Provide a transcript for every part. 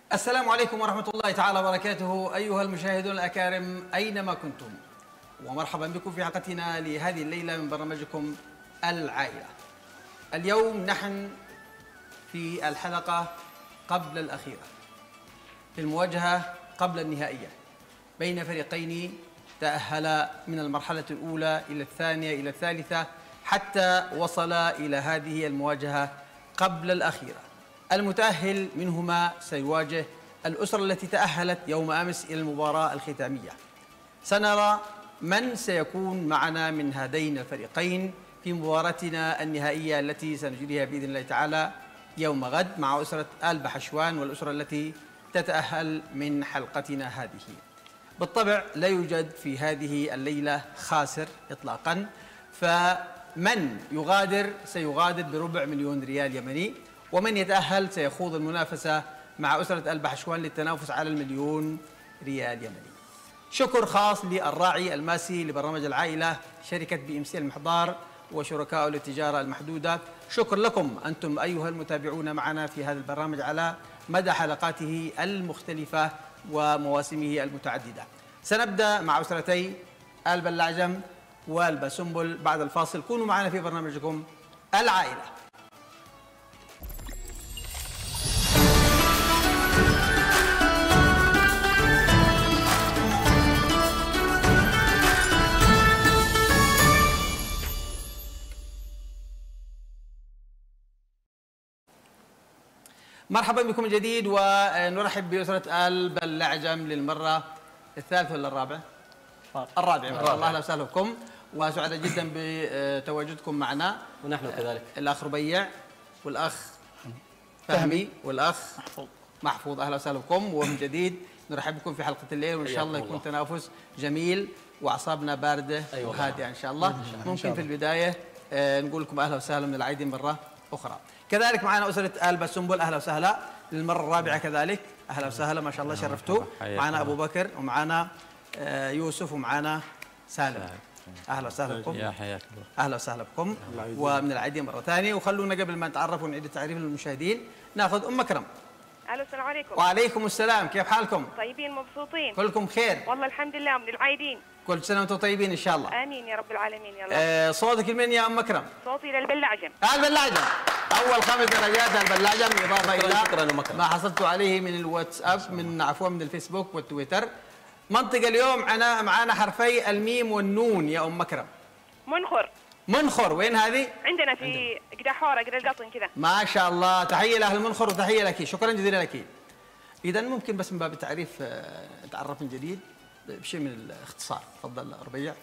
السلام عليكم ورحمة الله تعالى وبركاته أيها المشاهدون الأكارم أينما كنتم، ومرحبا بكم في حلقتنا لهذه الليلة من برنامجكم العائلة. اليوم نحن في الحلقة قبل الأخيرة في المواجهة قبل النهائية بين فريقين تأهلا من المرحلة الأولى إلى الثانية إلى الثالثة حتى وصل إلى هذه المواجهة قبل الأخيرة. المتأهل منهما سيواجه الأسرة التي تأهلت يوم أمس إلى المباراة الختامية. سنرى من سيكون معنا من هذين الفريقين في مباراتنا النهائية التي سنجريها بإذن الله تعالى يوم غد مع أسرة آل بحشوان والأسرة التي تتأهل من حلقتنا هذه. بالطبع لا يوجد في هذه الليلة خاسر إطلاقا، فمن يغادر سيغادر ب250,000 ريال يمني، ومن يتأهل سيخوض المنافسة مع أسرة آل بحشوان للتنافس على 1,000,000 ريال يمني. شكر خاص للراعي الماسي لبرنامج العائلة شركة BMC المحضار وشركائه للتجارة المحدودة. شكر لكم أنتم أيها المتابعون معنا في هذا البرنامج على مدى حلقاته المختلفة ومواسمه المتعددة. سنبدأ مع أسرتي آل بلاعجم وآل باسنبل بعد الفاصل. كونوا معنا في برنامجكم العائلة. مرحبا بكم من جديد، ونرحب بأسرة آل بلاعجم للمرة الثالثة ولا الرابعة؟ الرابعة. ما شاء الله، أهلا وسهلا بكم، وسعداء جدا بتواجدكم معنا. ونحن كذلك. الأخ ربيع والأخ فهمي والأخ محفوظ، أهلا وسهلا بكم. ومن جديد نرحب بكم في حلقة الليل، وإن شاء الله يكون تنافس جميل وأعصابنا باردة وهادئة إن شاء الله. ممكن في البداية نقول لكم أهلا وسهلا من العايدين مرة أخرى. كذلك معنا أسرة آل باسنبل، أهلا وسهلا للمرة الرابعة كذلك، أهلا وسهلا، ما شاء الله شرفتوا. معنا أبو بكر ومعنا يوسف ومعنا سالم، أهلا وسهلا بكم. يا حياك الله. أهلا وسهلا بكم ومن العيدين مرة ثانية. وخلونا قبل ما نتعرف ونعيد التعريف للمشاهدين ناخذ أم أكرم. الو، السلام عليكم. وعليكم السلام، كيف حالكم؟ طيبين مبسوطين؟ كلكم خير؟ والله الحمد لله، من العايدين. كل سنة وأنتم طيبين إن شاء الله. آمين يا رب العالمين. يلا صوتك لمن يا أم أكرم؟ صوتي للبلاعجم. البلاعجم، أول 5 درجات البلاعجم، إضافة شكرا إلى ما حصلت عليه من الواتساب من الفيسبوك والتويتر. منطقة اليوم معنا حرفي الميم والنون يا أم أكرم. منخر، وين هذه؟ عندنا في قدا حورة، قدا القطن كذا. ما شاء الله، تحية لأهل منخر وتحية لك، شكرا جزيلا لك. إذا ممكن بس من باب التعريف نتعرف من جديد بشيء من الاختصار. تفضل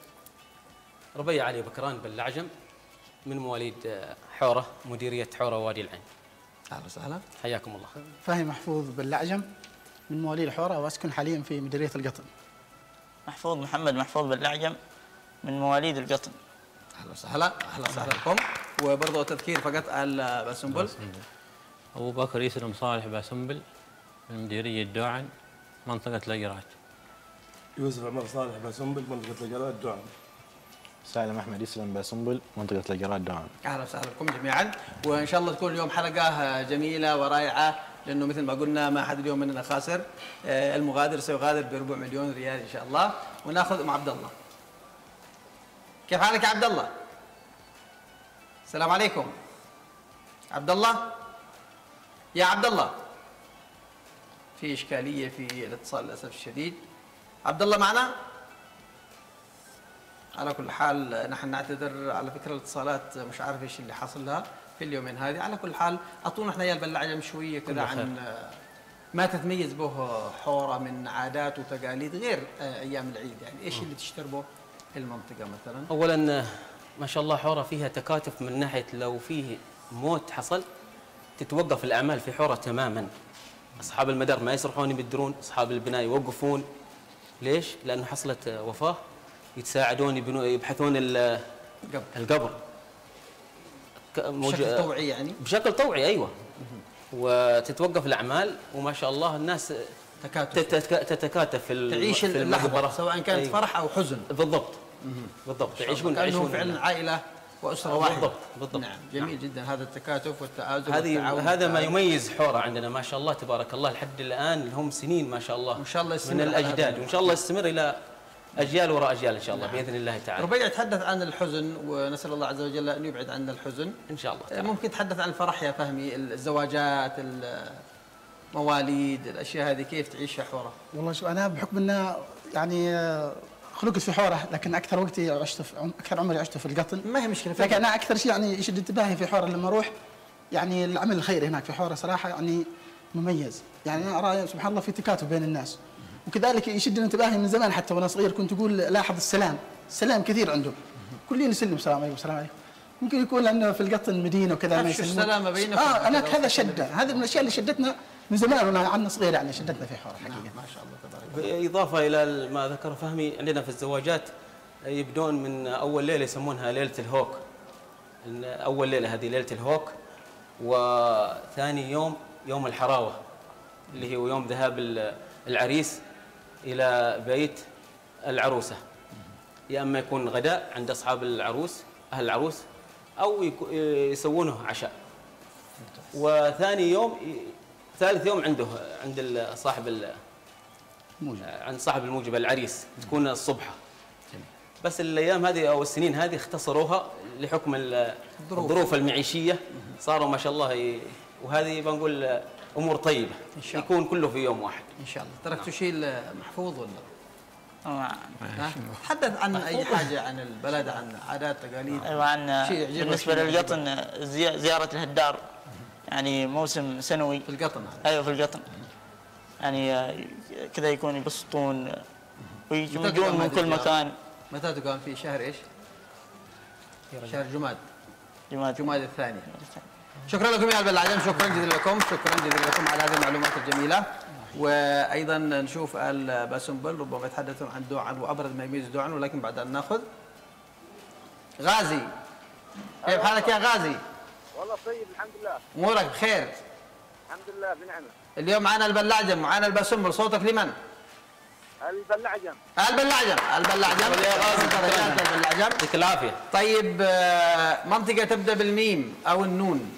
ربيع علي بكران بلاعجم، من مواليد حورة، مديرية حورة وادي العين. أهلا وسهلا، حياكم الله. فهي محفوظ بلاعجم، من مواليد حورة وأسكن حاليا في مديرية القطن. محفوظ محمد محفوظ بلاعجم، من مواليد القطن. أهلا وسهلا، أهلا وسهلا بكم. وبرضه تذكير فقط آل باسنبل. أبو بكر يسلم صالح باسنبل، من مديرية دوعن، منطقة الأجرات. يوسف عمر صالح باسنبل، منطقة الأجرات دوعن. سالم أحمد يسلم باسنبل، منطقة الأجرات دوعن. أهلا وسهلا بكم جميعا، وإن شاء الله تكون اليوم حلقة جميلة ورائعة، لأنه مثل ما قلنا ما أحد اليوم مننا خاسر. المغادر سيغادر ب4,000,000 ريال إن شاء الله. وناخذ أم عبد الله. كيف حالك يا عبد الله؟ السلام عليكم. عبد الله؟ يا عبد الله، في إشكالية في الاتصال للأسف الشديد. عبد الله معنا؟ على كل حال نحن نعتذر، على فكرة الاتصالات مش عارف ايش اللي حاصل لها في اليومين هذه. على كل حال اعطونا احنا يا البلاعجم شوية كذا عن ما تتميز به حورة من عادات وتقاليد غير ايام العيد، يعني ايش اللي تشتربه المنطقة مثلا؟ اولا ما شاء الله حورة فيها تكاتف، من ناحية لو فيه موت حصل تتوقف الأعمال في حورة تماما. أصحاب المدار ما يسرحون بالدرون، أصحاب البناء يوقفون. ليش؟ لأنه حصلت وفاة، يتساعدون يبحثون القبر بشكل طوعي، يعني بشكل طوعي. أيوة. وتتوقف الأعمال، وما شاء الله الناس تتكاتف في تعيش اللحظة، سواء كانت فرح أو حزن. بالضبط. تعيشون كأنهم فعلا عائلة واسره واحده. بالضبط. نعم جميل جدا هذا التكاتف والتآزر هذا ما يميز حوره عندنا ما شاء الله تبارك الله لحد الان، هم سنين ما شاء الله، وان شاء الله يستمر من الاجداد، وان شاء الله يستمر الى اجيال وراء اجيال ان شاء الله. نعم. باذن الله تعالى. ربيع تحدث عن الحزن ونسال الله عز وجل ان يبعد عنا الحزن ان شاء الله تعالى. ممكن تحدث عن الفرح يا فهمي، الزواجات، المواليد، الاشياء هذه كيف تعيشها حوره؟ والله شوف انا بحكم انه يعني خلقت في حوره، لكن اكثر وقتي عشت اكثر عمري عشته في القطن. ما هي مشكله، لكن انا اكثر شيء يعني يشد انتباهي في حوره لما اروح، يعني العمل الخيري هناك في حوره صراحه يعني مميز. يعني انا ارى سبحان الله في تكاتف بين الناس، وكذلك يشد انتباهي من زمان حتى وانا صغير كنت اقول لاحظ السلام كثير عندهم، كلين يسلم السلام عليكم السلام عليكم. ممكن يكون لانه في القطن مدينه وكذا ما يسلمون. السلام بينكم. انا هذا شده، هذه من الاشياء اللي شدتنا من زمان وانا عنا صغير، يعني شدتنا في حوره حقيقه. ما شاء الله تبارك الله. بالاضافه الى ما ذكر فهمي، عندنا في الزواجات يبدون من اول ليله يسمونها ليله الهوك. اول ليله هذه ليله الهوك، وثاني يوم الحراوه اللي هو يوم ذهاب العريس الى بيت العروسه. يا اما يكون غداء عند اصحاب العروس اهل العروس، او يسوونه عشاء. وثاني يوم ثالث يوم عند صاحب الموجبه العريس تكون الصبحه. بس الايام هذه او السنين هذه اختصروها لحكم الظروف المعيشيه، صاروا ما شاء الله وهذه بنقول امور طيبه إن شاء الله. يكون كله في يوم واحد ان شاء الله. تركتوا شيء محفوظ ولا؟ تحدث عن اي حاجه عن البلد، عن عادات تقاليد. ايوه، عن بالنسبه للقطن زياره الهدار، يعني موسم سنوي في القطن. ايوه في القطن، يعني كذا يكون يبسطون ويجون من كل مكان. متى تقام في شهر ايش؟ شهر جماد الثاني. شكرا لكم يا البلعجم، شكرا جزيلا لكم، شكرا جزيلا لكم على هذه المعلومات الجميله. وايضا نشوف الباسنبل ربما يتحدثون عن دوعن وابرز ما يميز دوعن، ولكن بعد ان ناخذ غازي. كيف حالك يا غازي؟ والله طيب الحمد لله. امورك بخير؟ الحمد لله بنعمه. اليوم معنا البلعجم ومعنا الباسنبل، صوتك لمن؟ البلعجم. البلعجم يا غازي. البلعجم يعطيك العافيه. طيب منطقه تبدا بالميم او النون.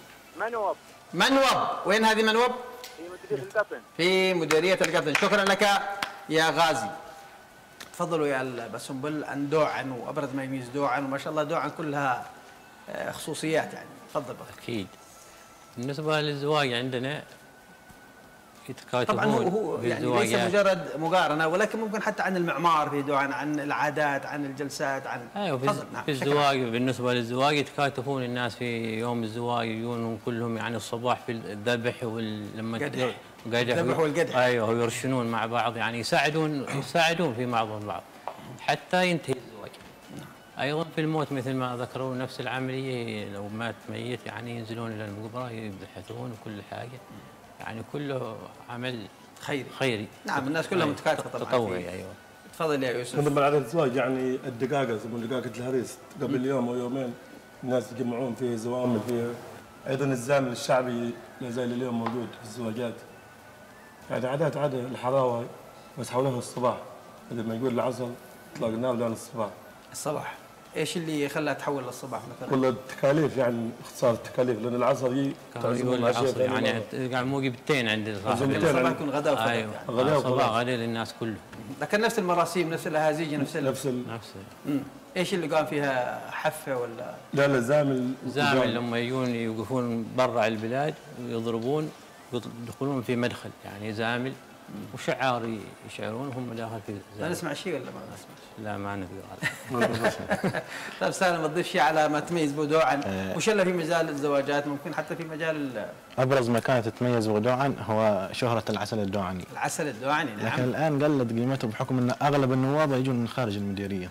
منوب. وين هذه منوب؟ في مديريه القطن. في مديريه القطن. شكرا لك يا غازي. تفضلوا يا الباسنبل عن دوعن وابرز ما يميز دوعن، وما شاء الله دوعن كلها خصوصيات يعني. تفضل بك. اكيد. بالنسبه للزواج عندنا يتكاتفون. طبعا هو يعني ليس مجرد مقارنه، ولكن ممكن حتى عن المعمار في دوعن، عن العادات، عن الجلسات، عن في الزواج. بالنسبه للزواج يتكاتفون الناس في يوم الزواج، يجون كلهم يعني الصباح في الذبح ولما الذبح والقدح. ايوه، ويرشنون مع بعض، يعني يساعدون في بعضهم البعض حتى ينتهي الزواج. ايضا في الموت مثل ما ذكروا نفس العمليه، لو مات ميت يعني ينزلون الى المقبره يبحثون وكل حاجه، يعني كله عمل خيري. نعم الناس كلها متكاتفه طبعا. تطوعي. ايوه. تفضل يا يوسف. من على الزواج يعني الدقاقه يسمون دقاقه الهريس، قبل يوم او يومين الناس يجمعون في زوامل، في ايضا الزامل الشعبي لا زال اليوم موجود في الزواجات. يعني عادات الحراوه بس حولها الصباح، مثل ما يقول العصر اطلاق النار لان الصباح. ايش اللي خلاها تحول للصباح مثلا؟ والله التكاليف، يعني اختصار التكاليف، لان العصر يعني قاعد مو قبتين عند صاحب الصباح يكون غداء وفطر. ايوه يعني. صباح غداء للناس كله. لكن نفس المراسيم، نفس الاهازيج، نفس ايش اللي قام فيها حفه ولا؟ لا زامل لما يجون يوقفون برا البلاد ويضربون يدخلون في مدخل، يعني زامل وشعار يشعرون هم داخل في زامل. نسمع شيء ولا ما نسمع؟ لا ما نقدر. طيب سالم تضيف شيء على ما تميز بودوعن، وش اللي في مجال الزواجات، ممكن حتى في مجال ابرز ما كانت تتميز بودوعن هو شهرة العسل الدوعني. العسل الدوعني نعم. لكن الان قلت قيمته بحكم ان اغلب النواب يجون من خارج المديريه.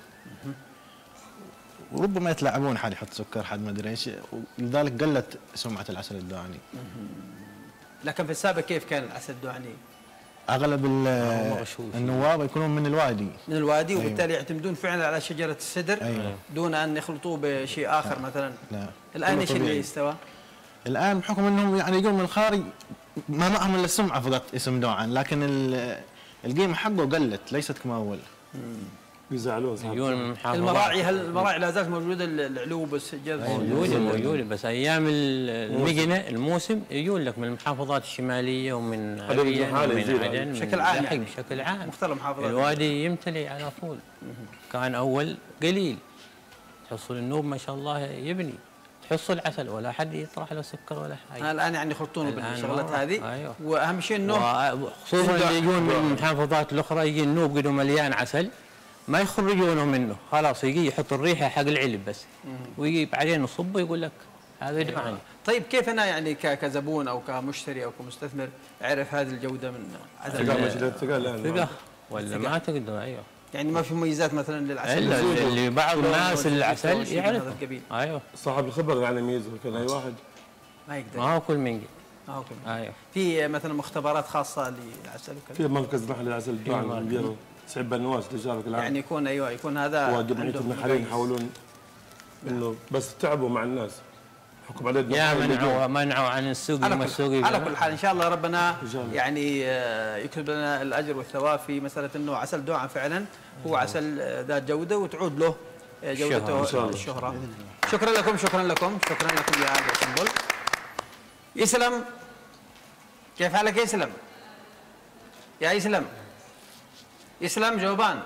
وربما يتلاعبون، حد يحط سكر، حد ما ادري ايش، ولذلك قلت سمعه العسل الدوعني. لكن في السابق كيف كان العسل الدوعني؟ اغلب النواب يكونون من الوادي. وبالتالي يعتمدون فعلا على شجره السدر. دون ان يخلطوه بشيء اخر مثلا. لا. الان ايش اللي استوى؟ الان بحكم انهم يعني يقولون من الخارج ما معهم الا السمعه فقط اسم دوعن، لكن القيمه حقه قلت ليست كما اول. يزعلون صح. يجون من المحافظات. المراعي، هل المراعي لا زالت موجوده العلوب والسجاد؟ موجودة بس ايام المجنة الموسم يجون لك من المحافظات الشماليه ومن عدن ومن عدن بشكل عام يعني. بشكل عام مختلف المحافظات. الوادي يمتلئ على طول. كان اول قليل تحصل النوب ما شاء الله يبني، تحصل عسل ولا حد يطرح له سكر ولا حاجه. الان يعني يخلطون بالشغلات هذه. أيوه. واهم شيء انه خصوصا اللي يجون من المحافظات الاخرى يجي النوب قدو مليان عسل ما يخرجونه منه، خلاص يجي يحط الريحه حق العلب بس ويجي بعدين يصبه يقول لك هذا يدفعني. طيب كيف انا يعني كزبون او كمشتري او كمستثمر اعرف هذه الجوده من عسل؟ ثقه ولا ما تقدر. ايوه يعني ما في مميزات مثلا للعسل الا اللي بعض الناس العسل يعرف. ايوه صاحب الخبره يعني يميزه، كان اي واحد ما يقدر، ما هو كل من ما هو كل من. ايوه في مثلا مختبرات خاصه للعسل وكذا؟ في مركز نحل العسل بتاعنا نديره سعيد بنواس تجارب العام، يعني يكون ايوه يكون هذا وجمعيه النحالين يحاولون انه بس تعبوا مع الناس حكم عليه يا منعوا عن السوق. على كل حال ان شاء الله ربنا يعني يكتب لنا الاجر والثواب في مساله انه عسل دوعا فعلا هو عسل ذات جوده وتعود له جودته الشهره. شكرا لكم شكرا لكم شكرا لكم يا اهل سنبل. يسلم، كيف حالك يسلم؟ يا يسلم، يسلم جوبان،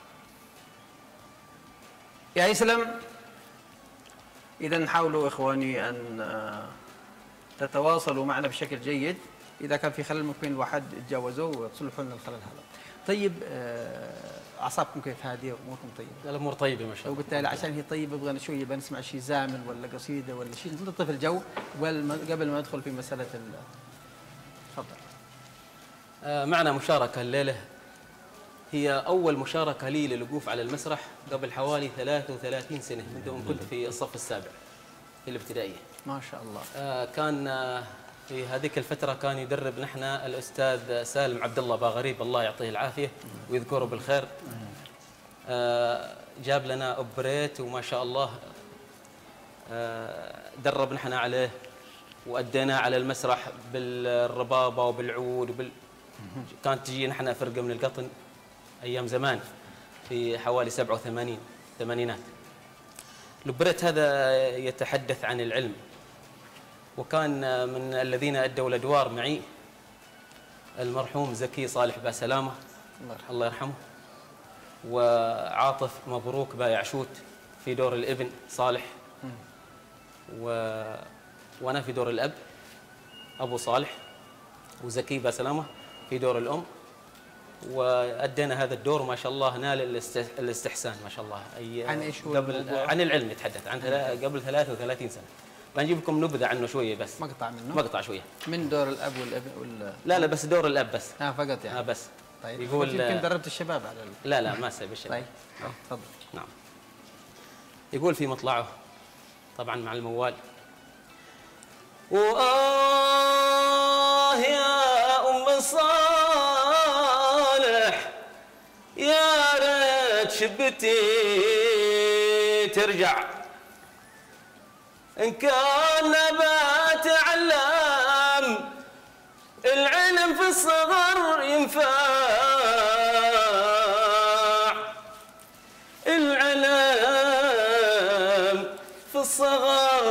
يا يسلم. إذا حاولوا إخواني أن تتواصلوا معنا بشكل جيد، إذا كان في خلل ممكن الواحد يتجاوزه وتصلحوا لنا الخلل هذا. طيب أعصابكم كيف هادية وأموركم طيبة؟ الأمور طيبة ما شاء الله. وبالتالي عشان هي طيبة بغينا شوية بنسمع شيء زامن ولا قصيدة ولا شيء نلطف الجو قبل ما ندخل في مسألة تفضل. معنا مشاركة الليلة، هي أول مشاركة لي للوقوف على المسرح قبل حوالي 33 سنة منذ أن كنت في الصف السابع في الابتدائية. ما شاء الله. كان في هذيك الفترة كان يدرب نحن الأستاذ سالم عبد الله باغريب الله يعطيه العافية ويذكره بالخير. جاب لنا أوبريت وما شاء الله درب نحن عليه وأدينا على المسرح بالربابة وبالعود كانت تجي نحن فرقة من القطن أيام زمان في حوالي 87 ثمانينات. الأوبريت هذا يتحدث عن العلم، وكان من الذين أدوا الأدوار معي المرحوم زكي صالح باسلامة الله يرحمه، وعاطف مبروك بايعشوت في دور الابن صالح، وأنا في دور الأب أبو صالح، وزكي باسلامة في دور الأم. وأدينا هذا الدور ما شاء الله نال الاستحسان ما شاء الله. عن ايش هو؟ عن العلم يتحدث عن قبل 33 سنة. بنجيب لكم نبذة عنه شوية بس، مقطع منه، مقطع شوية من دور الأب والابن لا بس دور الأب بس فقط يعني. بس. طيب يقول يمكن دربت الشباب على لا ما سيب الشباب. طيب تفضل. نعم. يقول في مطلعه طبعا مع الموال: وآه يا أم صالح يا ريت شبتي ترجع، إن كان بتعلم العلم في الصغر ينفع، العلم في الصغر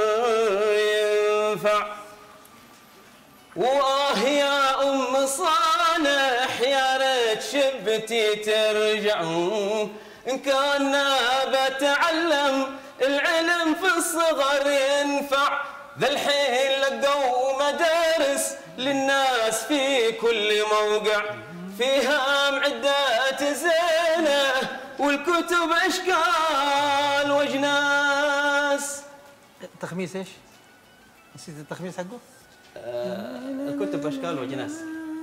ينفع. وآه يا أم صالح يا ريت شبتي ترجع، إن كان بتعلم العلم في الصغر ينفع. ذا الحين لقوا مدارس للناس في كل موقع، فيها معدات زينة والكتب أشكال وأجناس. التخميس ايش؟ نسيت التخميس حقه؟ الكتب أشكال وأجناس.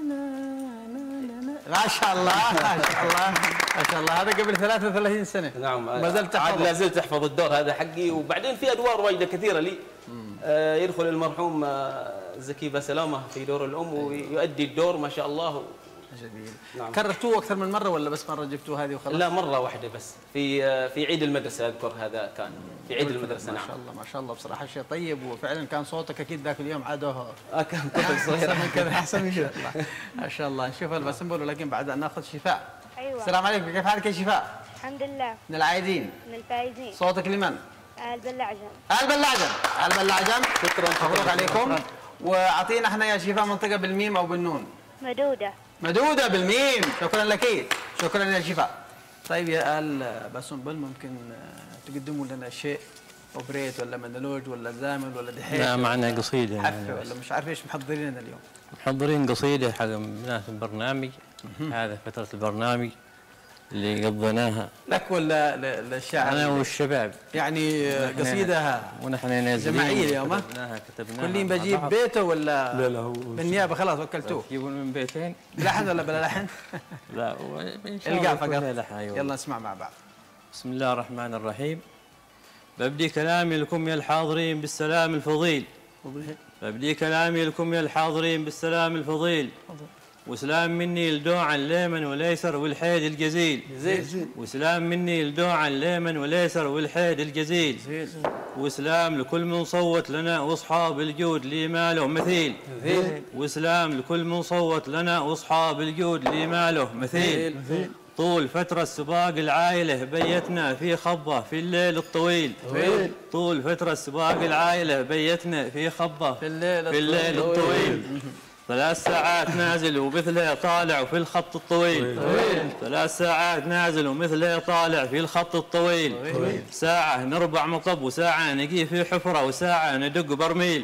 ما شاء الله ما شاء الله ما شاء الله. هذا قبل 33 سنة. نعم. ما زلت عاد لا زلت أحفظ الدور هذا حقي. وبعدين في أدوار واجدة كثيرة لي. يدخل المرحوم زكي باسلامة في دور الأم ويؤدي الدور ما شاء الله. جميل. نعم. كررتوه أكثر من مرة ولا بس مرة جبتوه هذه وخلاص؟ لا مرة واحدة بس في عيد المدرسة أذكر هذا كان في عيد المدرسة. ما شاء الله ما شاء الله بصراحة شيء طيب، وفعلا كان صوتك أكيد ذاك اليوم عاده كان طفل صغير أحسن من كذا أحسن من كذا. ما شاء الله. نشوف البسنبل ولكن بعد أن ناخذ شفاء. ايوه السلام عليكم، كيف حالك يا شفاء؟ الحمد لله. من العايدين. من الفايزين. صوتك لمن؟ البلاعجم. البلاعجم. البلاعجم. شكرا. مبروك عليكم. واعطينا احنا يا شفاء منطقه بالميم او بالنون. مدودة. مدودة بالميم. شكرا لك. شكرا يا شفاء. طيب يا آل باسنبل ممكن تقدموا لنا شيء اوبريت ولا مونولوج ولا زامل ولا دحيح؟ لا معنا قصيدة حفة ولا مش عارف ايش محضرين لنا اليوم؟ محضرين قصيدة حق مناسبة البرنامج. هذا فترة البرنامج اللي قضيناها لك ولا للشاعر؟ أنا والشباب. يعني قصيدة ونحن نازلين جماعية اليوم. كتبناها كلين بجيب بيته ولا لا لا هو بالنيابة خلاص وكلتوه؟ يجيبون من بيتين. لحن ولا بلا لحن؟ لا إن شاء الله القاه فقط. لحن. أيوة. يلا نسمع مع بعض. بسم الله الرحمن الرحيم. ببدي كلامي لكم يا الحاضرين بالسلام الفضيل. ببدي كلامي لكم يا الحاضرين بالسلام الفضيل. وسلام مني لدوعا ليمن وليسر والحيد الجزيل. وسلام مني لدوعا ليمن وليسر والحيد الجزيل. وسلام لكل من صوت لنا واصحاب الجود لي ما له مثيل. وسلام لكل من صوت لنا واصحاب الجود لي ما له مثيل. طول فترة سباق العائلة بيتنا في خبة في الليل الطويل. طول فترة سباق العائلة بيتنا في خبة في الليل الطويل. 3 ساعات نازل ومثله طالع في الخط الطويل. 3 ساعات نازل ومثله طالع في الخط الطويل. ساعة نربع مطب وساعة نقي في حفرة وساعة ندق برميل.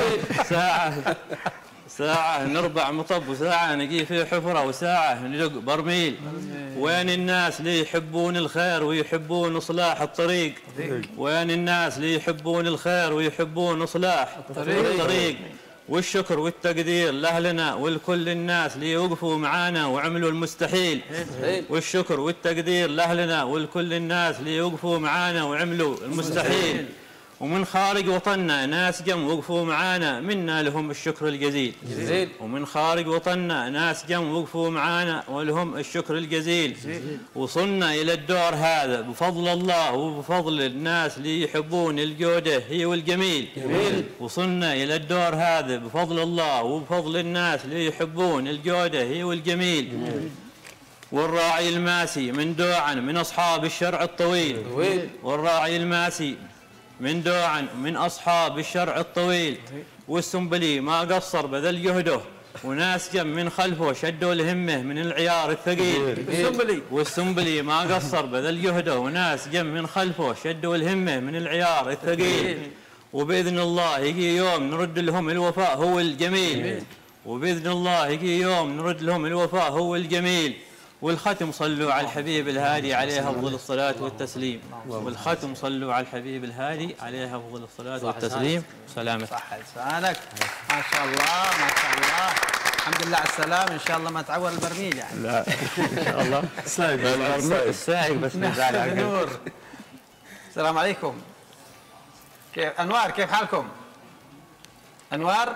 ساعة نربع مطب وساعة نقي في حفرة وساعة ندق برميل. وين الناس اللي يحبون الخير ويحبون إصلاح الطريق؟ وين الناس اللي يحبون الخير ويحبون إصلاح الطريق؟ والشكر والتقدير لأهلنا ولكل الناس اللي يوقفوا معانا وعملوا المستحيل. والشكر والتقدير لأهلنا ولكل الناس اللي يوقفوا معانا وعملوا المستحيل. ومن خارج وطننا ناس جم وقفوا معانا منا لهم الشكر الجزيل. ومن خارج وطننا ناس جم وقفوا معانا ولهم الشكر الجزيل. وصلنا إلى الدور هذا بفضل الله وبفضل الناس اللي يحبون الجودة هي والجميل. وصلنا إلى الدور هذا بفضل الله وبفضل الناس اللي يحبون الجودة هي والجميل. والراعي الماسي من دوعا من أصحاب الشرع الطويل. والراعي الماسي من دوعا من أصحاب الشرع الطويل. والسنبلي ما قصر بذل جهده وناس جم من خلفه شدوا الهمة من العيار الثقيل. والسنبلي ما قصر بذل جهده وناس جم من خلفه شدوا الهمة من العيار الثقيل. وبإذن الله يجي يوم نرد لهم الوفاء هو الجميل. وبإذن الله يجي يوم نرد لهم الوفاء هو الجميل. والختم صلوا على الحبيب الهادي عليه أفضل الصلاة والتسليم. والختم صلوا على الحبيب الهادي عليه أفضل الصلاة والتسليم. سلامة. صح لسانك. ما شاء الله ما شاء الله. الحمد لله على السلامة. إن شاء الله ما تعور البرميل يعني. لا إن شاء الله. السايق بس نور. السلام عليكم. كيف أنوار كيف حالكم؟ أنوار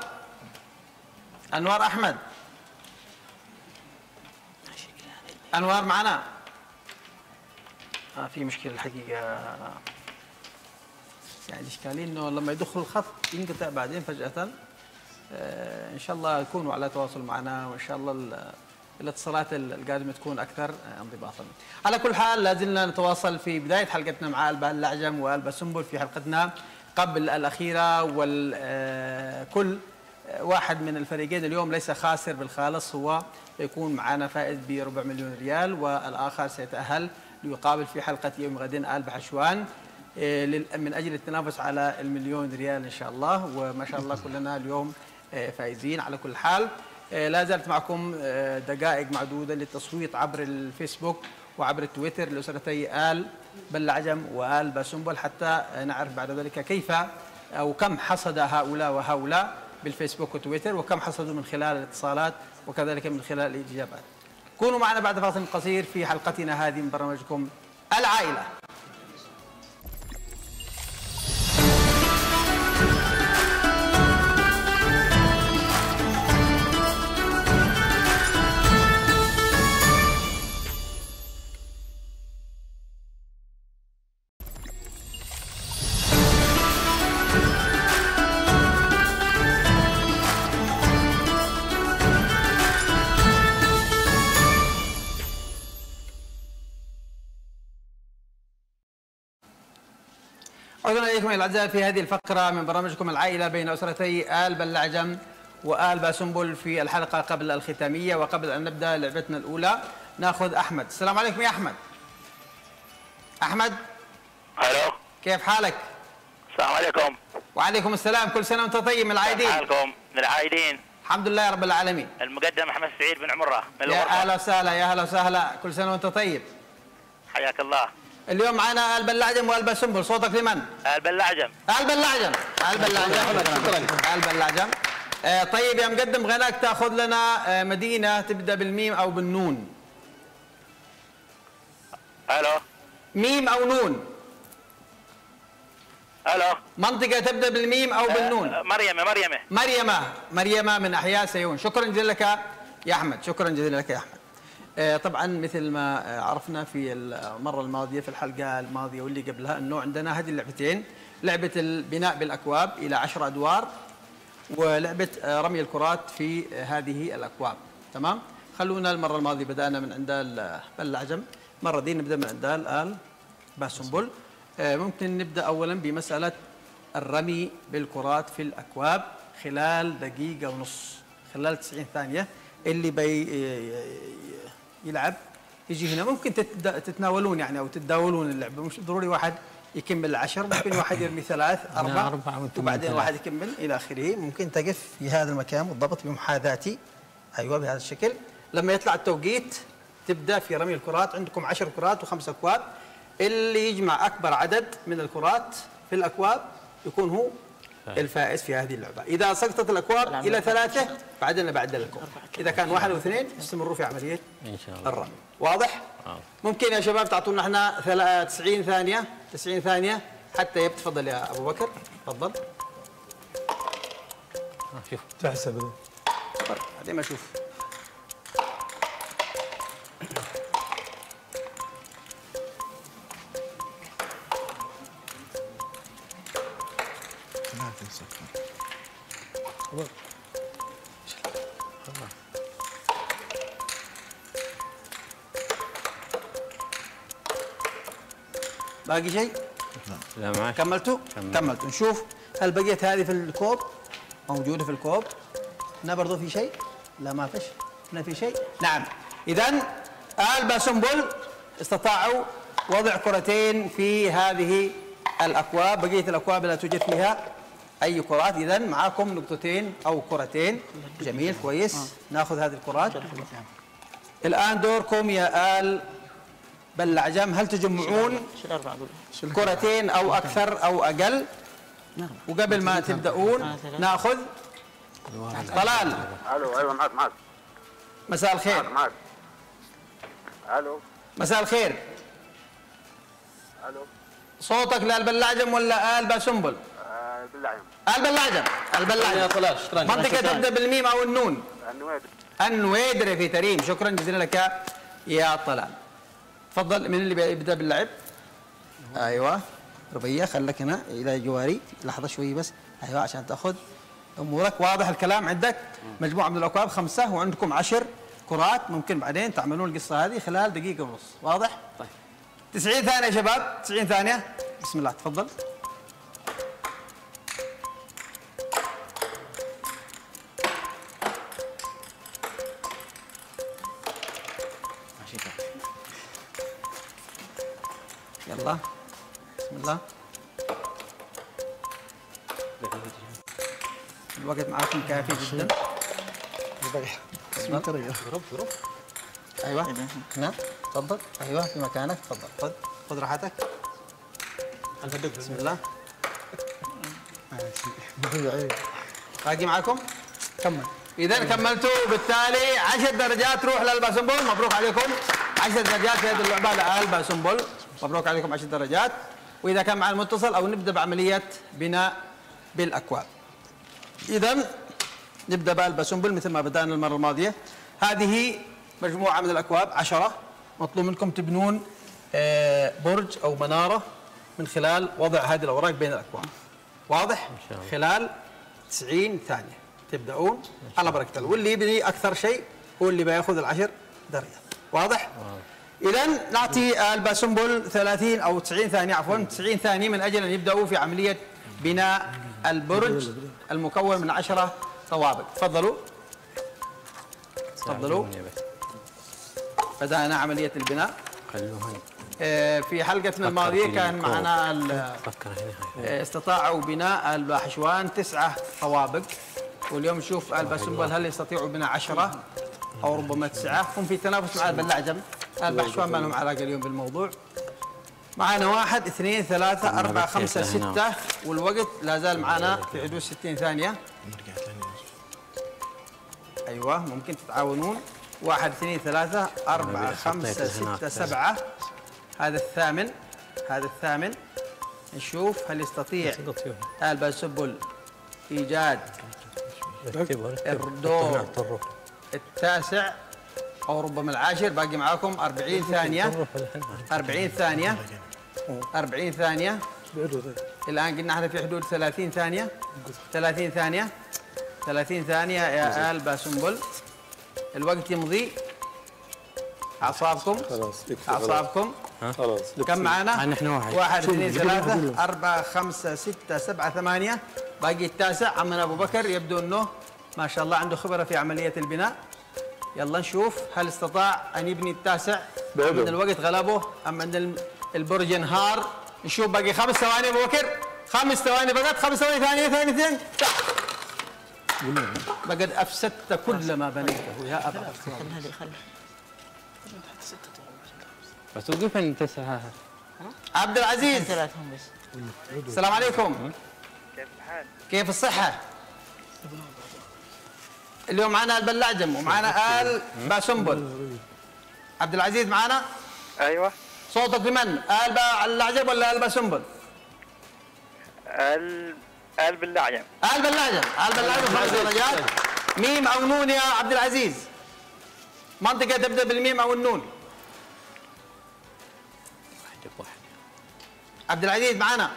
أحمد. أنوار معنا؟ في مشكلة الحقيقة. يعني الإشكالية إنه لما يدخل الخط ينقطع بعدين فجأة. إن شاء الله يكونوا على تواصل معنا وإن شاء الله الاتصالات القادمة تكون أكثر انضباطا. على كل حال لازلنا نتواصل في بداية حلقتنا مع البلاعجم والباسنبل في حلقتنا قبل الأخيرة. والكل واحد من الفريقين اليوم ليس خاسر بالخالص، هو يكون معنا فائز ب4 مليون ريال والآخر سيتأهل ليقابل في حلقة يوم غد آل بحشوان من أجل التنافس على ال1 ريال إن شاء الله. وما شاء الله كلنا اليوم فائزين. على كل حال لا زالت معكم دقائق معدودة للتصويت عبر الفيسبوك وعبر التويتر لأسرتي آل بلاعجم وآل باسنبل حتى نعرف بعد ذلك كيف أو كم حصد هؤلاء وهؤلاء بالفيسبوك وتويتر وكم حصدوا من خلال الاتصالات وكذلك من خلال الإجابات. كونوا معنا بعد فاصل قصير في حلقتنا هذه من برنامجكم العائلة. عدنا إليكم الأعزاء في هذه الفقرة من برنامجكم العائلة بين أسرتي آل بلعجم وآل باسنبل في الحلقة قبل الختامية. وقبل أن نبدأ لعبتنا الأولى ناخذ أحمد. السلام عليكم يا أحمد. أحمد. ألو. كيف حالك؟ السلام عليكم. وعليكم السلام، كل سنة وأنت طيب. من العايدين. كيف حالكم؟ من العايدين. الحمد لله رب العالمين. المقدم محمد سعيد بن عمرة من يا الغرفة. أهلا وسهلا، يا أهلا وسهلا، كل سنة وأنت طيب. حياك الله. اليوم معنا آل بلعجم وآل باسنبل، صوتك لمن؟ آل بلعجم. آل بلعجم. آل بلعجم. شكرا. آل بلعجم. طيب يا مقدم، بغيناك تاخذ لنا مدينة تبدأ بالميم أو بالنون. ألو. ميم أو نون. ألو. منطقة تبدأ بالميم أو بالنون. مريمة من أحياء سيئون. شكرا جزيلا لك يا أحمد، شكرا جزيلا لك يا أحمد. طبعا مثل ما عرفنا في المرة الماضية في الحلقة الماضية واللي قبلها أنه عندنا هذه اللعبتين، لعبة البناء بالأكواب إلى 10 أدوار، ولعبة رمي الكرات في هذه الأكواب. تمام؟ خلونا المرة الماضية بدأنا من عند بلعجم، مرة دي نبدأ من عند آل باسنبل. ممكن نبدأ أولا بمسألة الرمي بالكرات في الأكواب خلال دقيقة ونص، خلال 90 ثانية. اللي يلعب يجي هنا، ممكن تتناولون يعني أو تتداولون اللعبة، مش ضروري واحد يكمل 10، ممكن واحد يرمي 3 4 وبعدين واحد يكمل إلى آخره. ممكن تقف في هذا المكان بالضبط بمحاذاتي، أيوة بهذا الشكل. لما يطلع التوقيت تبدأ في رمي الكرات. عندكم 10 كرات و5 أكواب، اللي يجمع أكبر عدد من الكرات في الأكواب يكون هو الفائز في هذه اللعبة. إذا سقطت الأكواب إلى 3 بعدين بعدل لكم، إذا كان 1 أو 2 استمروا في عملية إن شاء الله الرمي. واضح؟ ممكن يا شباب تعطونا احنا 90 ثانية 90 ثانية حتى يبدأ. تفضل يا أبو بكر، تفضل. شوف تحسب بعدين ما أشوف. باقي شيء؟ لا معك. كملتوا؟ كملتوا. نشوف هل بقيت هذه في الكوب؟ موجودة في الكوب؟ هنا برضو في شيء؟ لا ما فيش. هنا في شيء؟ نعم. إذن آل باسنبل استطاعوا وضع كرتين في هذه الأكواب، بقية الأكواب لا توجد فيها أي كرات. إذن معاكم نقطتين أو كرتين. جميل، كويس. ناخذ هذه الكرات. الآن دوركم يا آل بلعجم، هل تجمعون كرتين أو أكثر أو أقل؟ وقبل ما تبدأون ناخذ طلال. الو. ايوه معك. مساء الخير. معك. الو. مساء الخير. الو. صوتك لآل بلعجم ولا آل باسنبل؟ بلعجم. آل بلعجم. آل بلعجم يا طلال. شكرا. منطقة تبدأ بالميم أو النون؟ النويدر في تريم. شكرا جزيلا لك يا طلال. تفضل. من اللي بيبدأ باللعب؟ ايوه ربيع، خليك هنا الى جواري لحظه شوي بس. ايوه عشان تاخذ امورك. واضح الكلام؟ عندك مجموعه من الاكواب 5 وعندكم 10 كرات، ممكن بعدين تعملون القصه هذه خلال دقيقه ونص. واضح؟ طيب 90 ثانيه يا شباب، 90 ثانيه. بسم الله، تفضل. يلا بسم الله. الوقت معكم كافي جدا. ايوه هنا تفضل. ايوه في مكانك، تفضل. خذ راحتك. بسم الله. باقي معكم؟ كمل. اذا كملتوا بالتالي 10 درجات تروح لآل باسنبل. مبروك عليكم 10 درجات في هذه اللعبه لآل باسنبل. مبروك عليكم 10 درجات. واذا كان مع المتصل او نبدا بعمليه بناء بالاكواب. اذا نبدا بآل باسنبل مثل ما بدانا المره الماضيه. هذه مجموعه من الاكواب 10. مطلوب منكم تبنون برج او مناره من خلال وضع هذه الاوراق بين الاكواب. واضح؟ إن شاء الله. خلال 90 ثانيه تبداون على بركه الله، واللي يبني اكثر شيء هو اللي بياخذ ال10 درجات. واضح؟ إذا نعطي الباء سنبل 30 أو 90 ثانية، عفوا 90 ثانية من أجل أن يبدأوا في عملية بناء البرج المكون من 10 طوابق. تفضلوا. تفضلوا. بدأنا عملية البناء. في حلقتنا الماضية كان معنا استطاعوا بناء الباحشوان 9 طوابق، واليوم نشوف الباسنبل هل يستطيعوا بناء 10 أو ربما 9. هم في تنافس مع البلاعجم. الباحشوان ما لهم علاقة اليوم بالموضوع. معنا 1 2 3 4 5 6 والوقت لا زال معنا في حدود 60 ثانية. أيوه ممكن تتعاونون. 1 2 3 4 5 6 7. هذا الثامن. هذا الثامن. نشوف هل يستطيع الباسنبل إيجاد الدور التاسع أو ربما العاشر. باقي معاكم 40 ثانية. 40 ثانية. 40 ثانية. الآن قلنا احنا في حدود 30 ثانية. 30 ثانية. 30 ثانية يا آل باسنبل. الوقت يمضي. أعصابكم. أعصابكم. خلاص. كم معنا؟ نحن 1 2 3 4 5 6 7 8. باقي التاسع عمنا أبو بكر، يبدو أنه ما شاء الله عنده خبرة في عملية البناء. يلا نشوف هل استطاع أن يبني التاسع من الوقت غلبه أم أن البرج انهار. نشوف باقي 5 ثواني أبو بكر. 5 ثواني فقط. 5 ثواني. ثانية ثانيتين. لقد أفسدت كل ما بنيته يا أبا. بس وقف انت ساعة. عبد العزيز. السلام عليكم. كيف الحال؟ كيف الصحة؟ اليوم معنا البلاعجم ومعنا آل باسنبل. عبد العزيز معنا؟ ايوه. صوتك لمن؟ آل بلاعجم ولا آل باسنبل؟ آل بلاعجم. آل بلاعجم. آل بلاعجم 5 درجات. ميم أو نون يا عبد العزيز؟ منطقة تبدأ بالميم أو النون. عبد العزيز معنا؟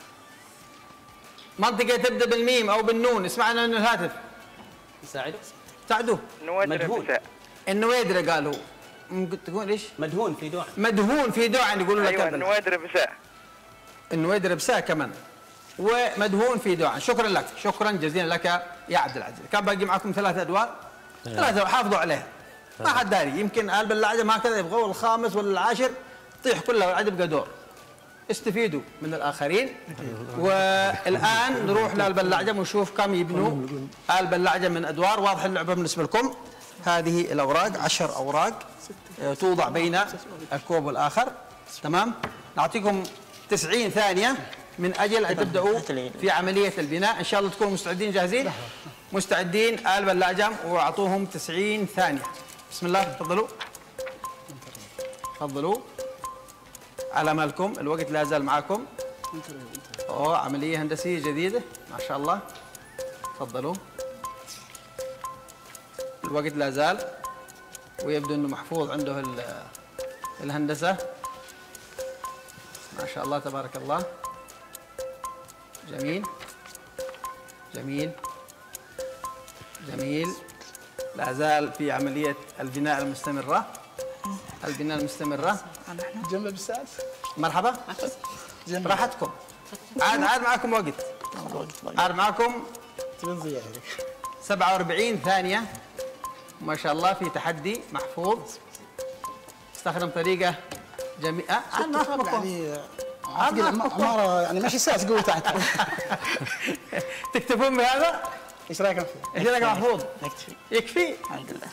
منطقة تبدأ بالميم أو بالنون. اسمعنا من الهاتف. ساعدوا. ساعدوه. مدهون. النويدرة قالوا. ممكن تقول ايش؟ مدهون في دوع. مدهون في دوع يقولون لك. ايوه النويدرة بساء. النويدرة بساء كمان. ومدهون في دوع. شكرا لك. شكرا جزيلا لك يا عبد العزيز. كان باقي معكم 3 أدوار. 3 حافظوا عليها. ما حد داري. يمكن آل بلاعجم هكذا يبغوا الخامس ولا العاشر تطيح كلها والعاد يبقى دور. استفيدوا من الآخرين. والآن نروح للبلاعجم ونشوف كم يبنوا البلاعجم من أدوار. واضح اللعبة بالنسبة لكم. هذه الأوراق 10 أوراق توضع بين الكوب والآخر. تمام. نعطيكم 90 ثانية من أجل أن تبدأوا في عملية البناء. إن شاء الله تكونوا مستعدين جاهزين. مستعدين آل بلاعجم وأعطوهم 90 ثانية. بسم الله. تفضلوا. تفضلوا على مالكم. الوقت لا زال معكم. عملية هندسية جديدة ما شاء الله. تفضلوا. الوقت لا زال ويبدو انه محفوظ عنده الهندسة ما شاء الله تبارك الله. جميل جميل جميل. لا زال في عملية البناء المستمرة. البناء المستمرة. جنب بالساس. مرحبا. راحتكم. عاد معكم وقت. عاد معكم 47 ثانية. ما شاء الله في تحدي محفوظ. استخدم طريقة جميلة. يعني عمارة يعني ماشي ساس قوي تحت. تكتفون بهذا؟ ايش رايكم فيه؟ ايش رايك محفوظ؟ يكفي؟ الحمد لله.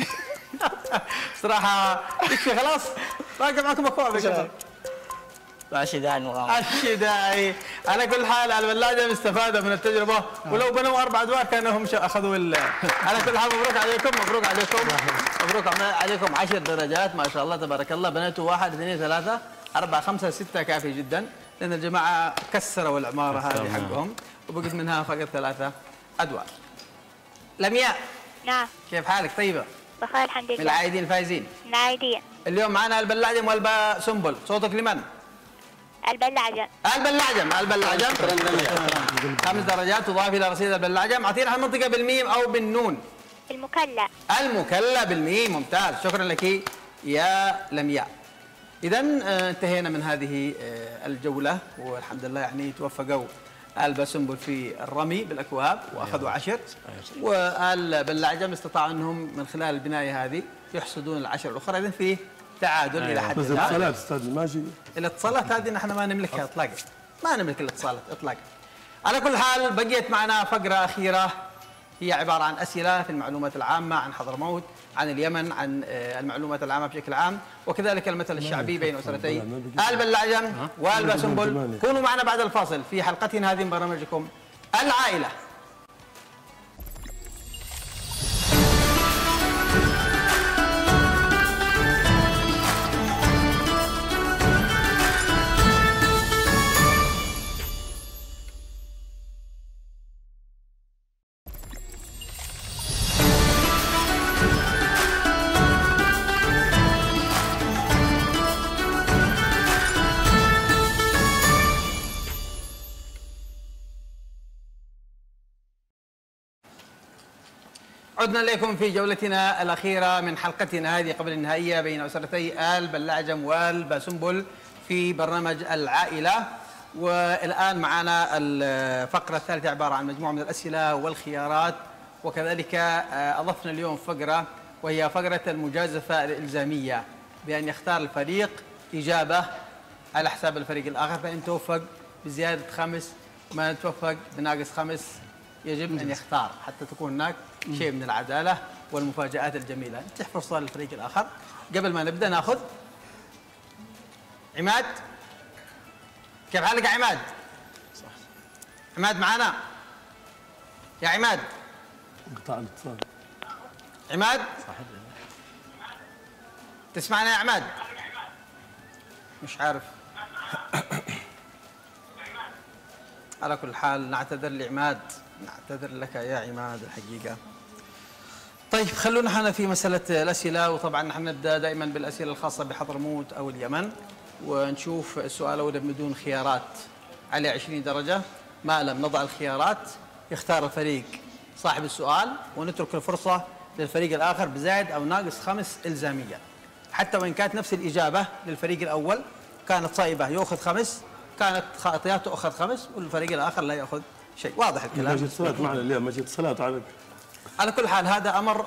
صراحة يكفي خلاص. باقي معكم اكواب. ماشي داعي المغامرة. ماشي داعي. على كل حال البلاعجم استفادوا من التجربة ولو بنوا 4 أدوار كانوا هم أخذوا على كل حال مبروك عليكم. مبروك عليكم. مبروك عليكم 10 درجات ما شاء الله تبارك الله. بنيتوا 1 2 3 4 5 6 كافي جدا لأن الجماعة كسروا العمارة هذه حقهم وبقت منها فقط 3 أدوار. لمياء. نعم. كيف حالك؟ طيبة؟ بخير الحمد لله. من العايدين الفايزين. من العايدين. اليوم معنا البلاعجم والباسنبل. صوتك لمن؟ البلاعجم. البلاعجم. البلاعجم 5 درجات تضاف الى رصيد البلاعجم. اعطينا المنطقه بالميم او بالنون. المكلا. المكلا بالميم. ممتاز. شكرا لك يا لمياء. إذا انتهينا من هذه الجولة، والحمد لله يعني توفقوا آل باسنبل في الرمي بالأكواب وأخذوا 10، وآل بلعجم استطاعوا أنهم من خلال البناية هذه يحصدون ال10 الأخرى. إذن في تعادل إلى حد بس الاتصالات استاذ ماشي. الاتصالات هذه نحن ما نملكها إطلاقا، ما نملك الاتصالات إطلاقا. على كل حال بقيت معنا فقرة أخيرة هي عبارة عن أسئلة في المعلومات العامة عن حضرموت، عن اليمن، عن المعلومات العامة بشكل عام، وكذلك المثل الشعبي بين أسرتي آل بلعجم وآل باسنبل. كونوا معنا بعد الفاصل في حلقتنا هذه من برنامجكم العائلة. عدنا إليكم في جولتنا الأخيرة من حلقتنا هذه قبل النهائية بين أسرتي آل بلعجم وآل باسنبل في برنامج العائلة. والآن معنا الفقرة الثالثة عبارة عن مجموعة من الأسئلة والخيارات، وكذلك أضفنا اليوم فقرة وهي فقرة المجازفة الإلزامية، بأن يختار الفريق إجابة على حساب الفريق الآخر، فإن توفق بزيادة 5 ما توفق بناقص 5 يجب أن يختار حتى تكون هناك شيء من العدالة والمفاجآت الجميلة. نتيح فرصة للفريق الآخر. قبل ما نبدأ ناخذ عماد. كيف حالك يا عماد؟ عماد معنا؟ يا عماد. قطع الاتصال. عماد؟ تسمعنا يا عماد؟ مش عارف. على كل حال نعتذر لعماد، نعتذر لك يا عماد الحقيقة. طيب خلونا احنا في مسألة الأسئلة، وطبعا نحن نبدأ دائما بالأسئلة الخاصة بحضرموت أو اليمن، ونشوف السؤال الأول بدون خيارات عليه 20 درجة. ما لم نضع الخيارات يختار الفريق صاحب السؤال، ونترك الفرصة للفريق الآخر بزائد أو ناقص 5 إلزامية، حتى وإن كانت نفس الإجابة للفريق الأول كانت صائبة يأخذ 5، كانت خاطئة تأخذ 5، والفريق الآخر لا يأخذ شيء. واضح الكلام؟ ماشي اتصالات معنا اليوم، ماشي اتصالات عليك. على كل حال هذا أمر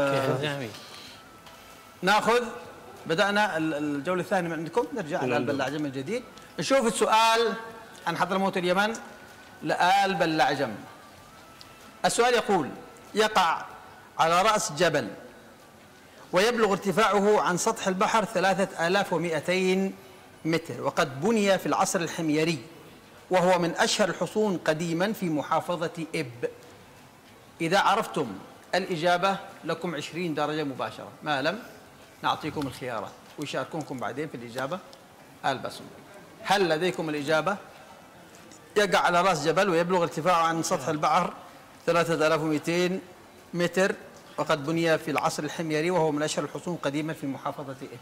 ناخذ. بدأنا الجولة الثانية من عندكم، نرجع على آل بلعجم من جديد. نشوف السؤال عن حضرموت اليمن لآل بلعجم. السؤال يقول: يقع على رأس جبل ويبلغ ارتفاعه عن سطح البحر 3200 متر، وقد بني في العصر الحميري، وهو من أشهر الحصون قديما في محافظة إب. إذا عرفتم الإجابة لكم 20 درجة مباشرة، ما لم نعطيكم الخيارات ويشاركونكم بعدين في الإجابة آل باسنبل. هل لديكم الإجابة؟ يقع على رأس جبل ويبلغ ارتفاعه عن سطح البحر 3200 متر، وقد بني في العصر الحميري، وهو من أشهر الحصون قديما في محافظة إب.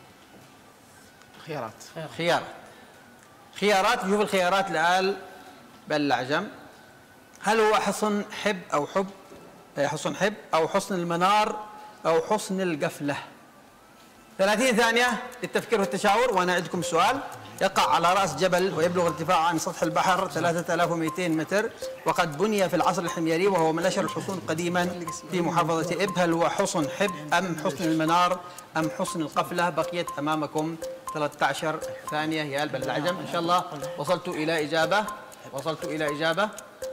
خيارات. نشوف الخيارات لآل بلعجم. هل هو حصن حب أو حب حصن حب أو حصن المنار أو حصن القفلة؟ 30 ثانية للتفكير والتشاور وأنا أعيدكم السؤال. يقع على رأس جبل ويبلغ ارتفاعه عن سطح البحر 3200 متر، وقد بني في العصر الحميري، وهو من أشهر الحصون قديما في محافظة إب. هل هو حصن حب أم حصن المنار أم حصن القفلة؟ بقيت أمامكم 13 ثانية يا آل بلعجم. إن شاء الله وصلتوا إلى إجابة.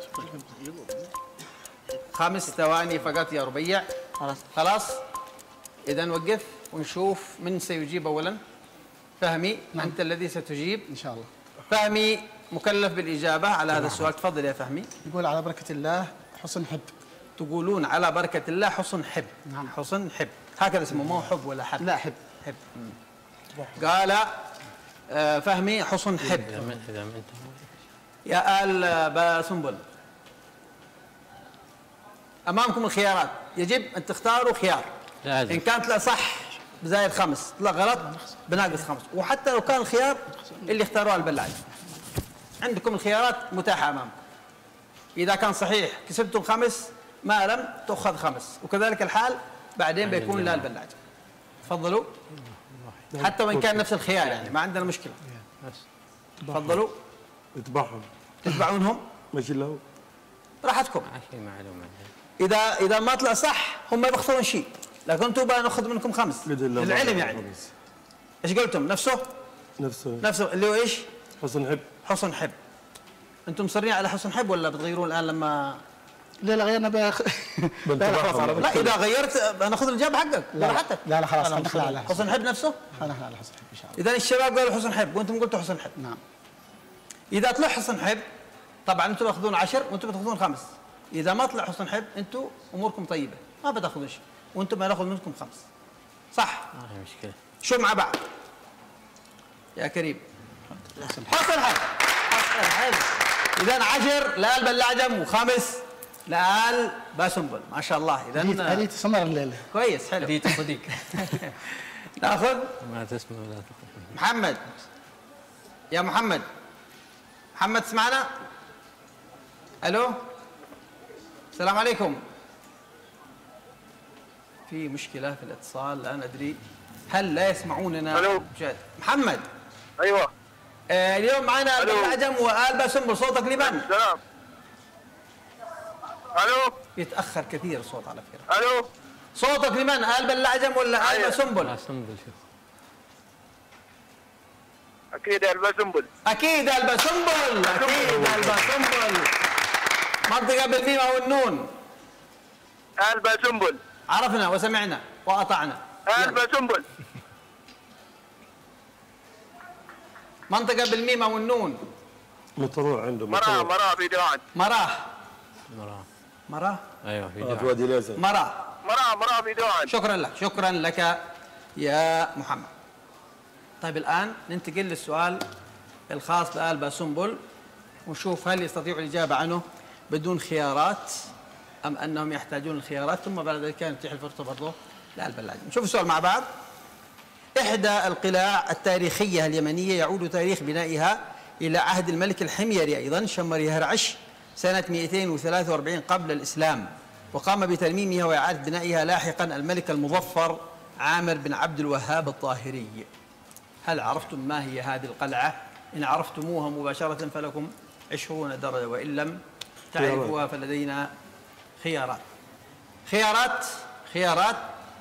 5 ثواني فقط يا ربيع. خلاص إذا نوقف ونشوف من سيجيب أولا. فهمي. نعم. أنت الذي ستجيب إن شاء الله. فهمي مكلف بالإجابة على هذا السؤال. تفضل يا فهمي. نقول على بركة الله حصن حب. تقولون على بركة الله حصن حب. نعم. حصن حب هكذا اسمه، مو حب ولا حب. لا حب. قال فهمي حصن حب. يا آل باسنبل أمامكم الخيارات، يجب أن تختاروا خيار. إن كانت لا صح بزايد 5، لا غلط بناقص 5، وحتى لو كان الخيار اللي اختاروه البلاج عندكم الخيارات متاحة أمامكم. إذا كان صحيح كسبتم 5، ما لم تأخذ 5، وكذلك الحال بعدين بيكون لا البلاج. تفضلوا. حتى وإن كان نفس الخيار يعني ما عندنا مشكلة. تفضلوا. اتبعهم. تتبعونهم؟ ماشي له. راحتكم. معلومة. إذا ما طلع صح هم ما بيخسرون شيء، لكن أنتم بقى ناخذ منكم 5 للعلم يعني. إيش قلتم؟ نفسه اللي هو إيش؟ حسن حب. حسن حب. أنتم مصرين على حسن حب ولا بتغيرون الآن لما؟ لا غيرنا لا إذا غيرت بناخذ الإجابة حقك براحتك. لا خلاص نخلع على حسن حب نفسه؟ نخلع على حسن حب إن شاء الله. إذا الشباب قالوا حسن حب وأنتم قلتوا حسن حب. نعم. إذا طلع حسن حب طبعا أنتم تاخذون 10 وأنتم بتاخذون 5. إذا ما طلع حسن حب أنتم أموركم طيبة ما بتاخذون شيء وأنتم بناخذ منكم 5. صح؟ ما في مشكلة. شو مع بعض؟ يا كريم. حسن حب. حسن حب. إذا 10 لآل بلاعجم و5 لآل باسنبل ما شاء الله. إذا هذه تسمر الليلة. كويس حلو. هدية الصديق. ناخذ ما تسمع ولا تاخذ. محمد. يا محمد. محمد تسمعنا؟ الو السلام عليكم. في مشكلة في الاتصال لا ندري هل لا يسمعوننا؟ الو محمد. ايوه اليوم معنا العجم وآل باسنبل. صوتك لمن؟ سلام. الو يتأخر كثير الصوت على فكرة. الو صوتك لمن؟ آل بلاعجم ولا آل باسنبل؟ باسنبل. شوف اكيد آل باسنبل. اكيد آل باسنبل. اكيد آل باسنبل. منطقة بالميم او النون. آل باسنبل. عرفنا وسمعنا وأطعنا. آل باسنبل. منطقة بالميم او النون. مطروح عنده. مراه في ديوان. مراه. ايوه في ديوان. وادي اليزن. مراه في ديوان. شكرا لك يا محمد. طيب الآن ننتقل للسؤال الخاص بآل باسنبل ونشوف هل يستطيعوا الإجابة عنه بدون خيارات أم أنهم يحتاجون الخيارات، ثم بعد ذلك نتيح الفرصة برضه لآل بلاعجم. نشوف السؤال مع بعض. إحدى القلاع التاريخية اليمنية يعود تاريخ بنائها إلى عهد الملك الحميري أيضا شمري هرعش سنة 243 قبل الإسلام، وقام بترميمها وإعادة بنائها لاحقا الملك المظفر عامر بن عبد الوهاب الطاهري. هل عرفتم ما هي هذه القلعة؟ إن عرفتموها مباشرة فلكم 20 درجة، وإن لم تعرفوها فلدينا خيارات.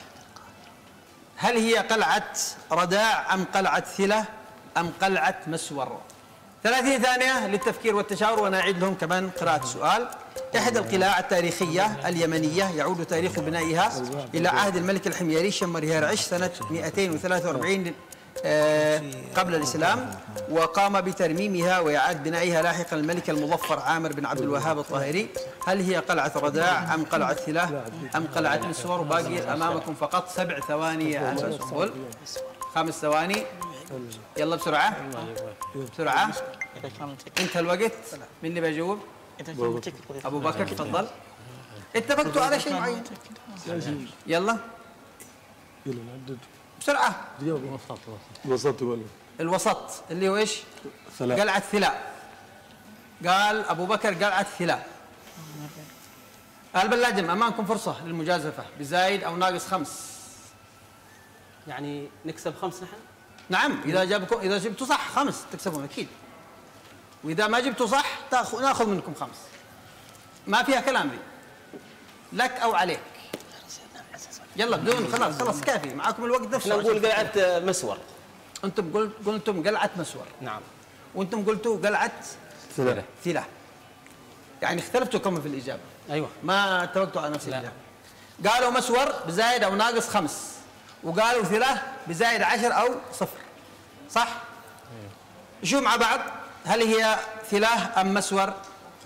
هل هي قلعة رداع أم قلعة ثلة أم قلعة مسور؟ 30 ثانية للتفكير والتشاور، وأنا أعيد لهم كمان قراءة السؤال. إحدى القلاع التاريخية اليمنية يعود تاريخ بنائها إلى عهد الملك الحميري شمري هرعش سنة 243 قبل الإسلام، وقام بترميمها وإعادة بنائها لاحقا الملك المظفر عامر بن عبد الوهاب الطاهري. هل هي قلعة رداع أم قلعة ثلة أم قلعة مسور؟ باقي أمامكم فقط 7 ثواني يا آل باسنبل. 5 ثواني. يلا بسرعة. انتهى الوقت. مين اللي بيجاوب؟ أبو بكر تفضل. اتفقتوا على شيء معين؟ يلا نعدد بسرعة. الوسط اللي هو ايش؟ قلعة ثلاء. قال أبو بكر قلعة ثلاء. آل بلاعجم أمامكم فرصة للمجازفة بزايد أو ناقص 5. يعني نكسب 5 نحن؟ نعم، إذا جبتوا صح 5 تكسبون أكيد، وإذا ما جبتوا صح ناخذ منكم 5. ما فيها كلام دي، لك أو عليك. يلا بدون خلاص كافي معاكم الوقت نفسه. احنا نقول قلعة مسور. أنتم قلتم قلعة مسور. نعم. وأنتم قلتوا قلعة ثلة. يعني اختلفتوا كم في الإجابة. أيوة. ما اتفقتوا على نفس الإجابة. قالوا مسور بزايد أو ناقص 5، وقالوا ثلة بزايد 10 أو 0. صح؟ شو مع بعض؟ هل هي ثلة أم مسور؟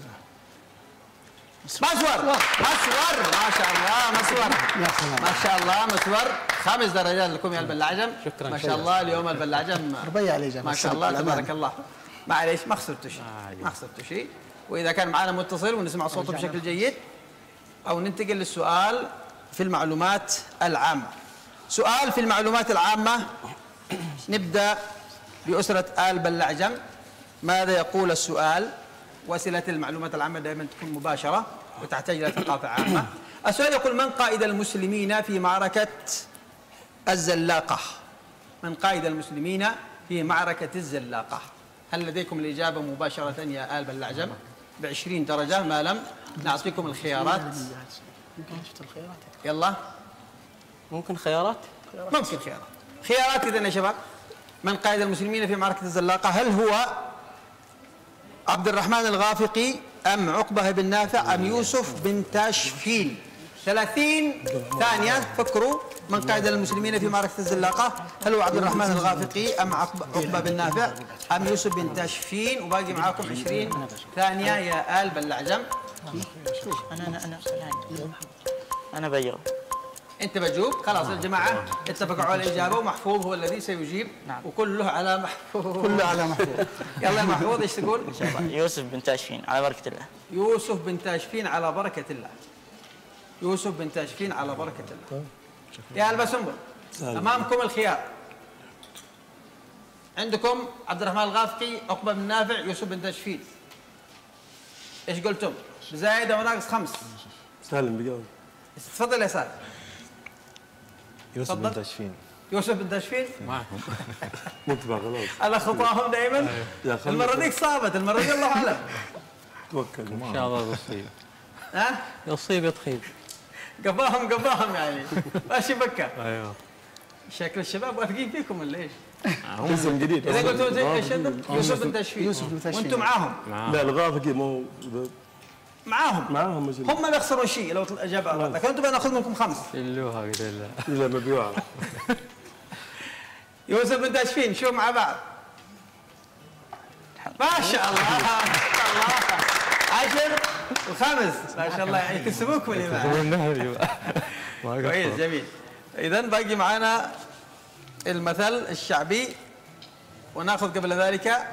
مسور. ما شاء الله مسور. ما شاء الله مسور. 5 درجات لكم يا البلاعجم. شكرا. ما شاء الله اليوم البلاعجم ربيع عليه ما شاء الله تبارك الله. معليش ما خسرتوا شيء. وإذا كان معنا متصل ونسمع صوته بشكل جيد، أو ننتقل للسؤال في المعلومات العامة. سؤال في المعلومات العامة. نبدأ بأسرة آل بلاعجم. ماذا يقول السؤال؟ وأسئلة المعلومات العامة دائما تكون مباشرة وتحتاج إلى ثقافة عامة. السؤال يقول: من قائد المسلمين في معركة الزلاقة؟ من قائد المسلمين في معركة الزلاقة؟ هل لديكم الإجابة مباشرة يا آل بلعجم ب20 درجة ما لم نعطيكم الخيارات؟ يلا ممكن خيارات؟ ممكن خيارات إذن يا شباب. من قائد المسلمين في معركة الزلاقة؟ هل هو عبد الرحمن الغافقي أم عقبة بن نافع أم يوسف بن تاشفيل؟ 30 ثانية فكروا. من قائد المسلمين في معركة الزلاقة؟ هل هو عبد الرحمن الغافقي أم عقبة بن نافع أم يوسف بن تاشفين؟ وباقي معاكم 20 ثانية يا آل بلعجم. أنا بجاوب. أنت بجاوب؟ خلاص الجماعة اتفقوا على الإجابة ومحفوظ هو الذي سيجيب. نعم. وكله على محفوظ. كله على محفوظ. يلا محفوظ ايش تقول؟ إن شاء الله يوسف بن تاشفين على بركة الله. يوسف بن تاشفين على بركة الله. يوسف بن تاشفين على بركة الله. يا البسنبل أمامكم الخيار. عندكم عبد الرحمن الغافقي، عقبة بن نافع، يوسف بن تاشفين. ايش قلتم؟ بزايد او ناقص 5؟ سالم بيجاوب. تفضل يا سالم. يوسف بن تاشفين. يوسف بن تاشفين؟ معهم. نتبع خلاص. على خطاهم دائما. المرة ديك صابت، المرة دي الله أعلم. توكل ان شاء الله يصيب. ها؟ يصيب يطخيب. قفاهم يعني ماشي بكة. ايوه. شكل الشباب واثقين فيكم ولا ايش؟ اسم جديد. إذا قلتوا ايش يوسف بن تاشفين. يوسف بن تاشفين. وانتم معاهم؟ لا الغافقي مو معاهم مش هم ما يخسرون شيء لو الإجابة غلط، لكن انتم بناخذ منكم 5. شلوها قليلا. إلا مبيوعة. يوسف بن تاشفين شو مع بعض؟ ما شاء الله ما شاء الله 10 و5 ما شاء الله يعني يكسبوكم اللي معاه. كويس جميل. إذا باقي معنا المثل الشعبي وناخذ قبل ذلك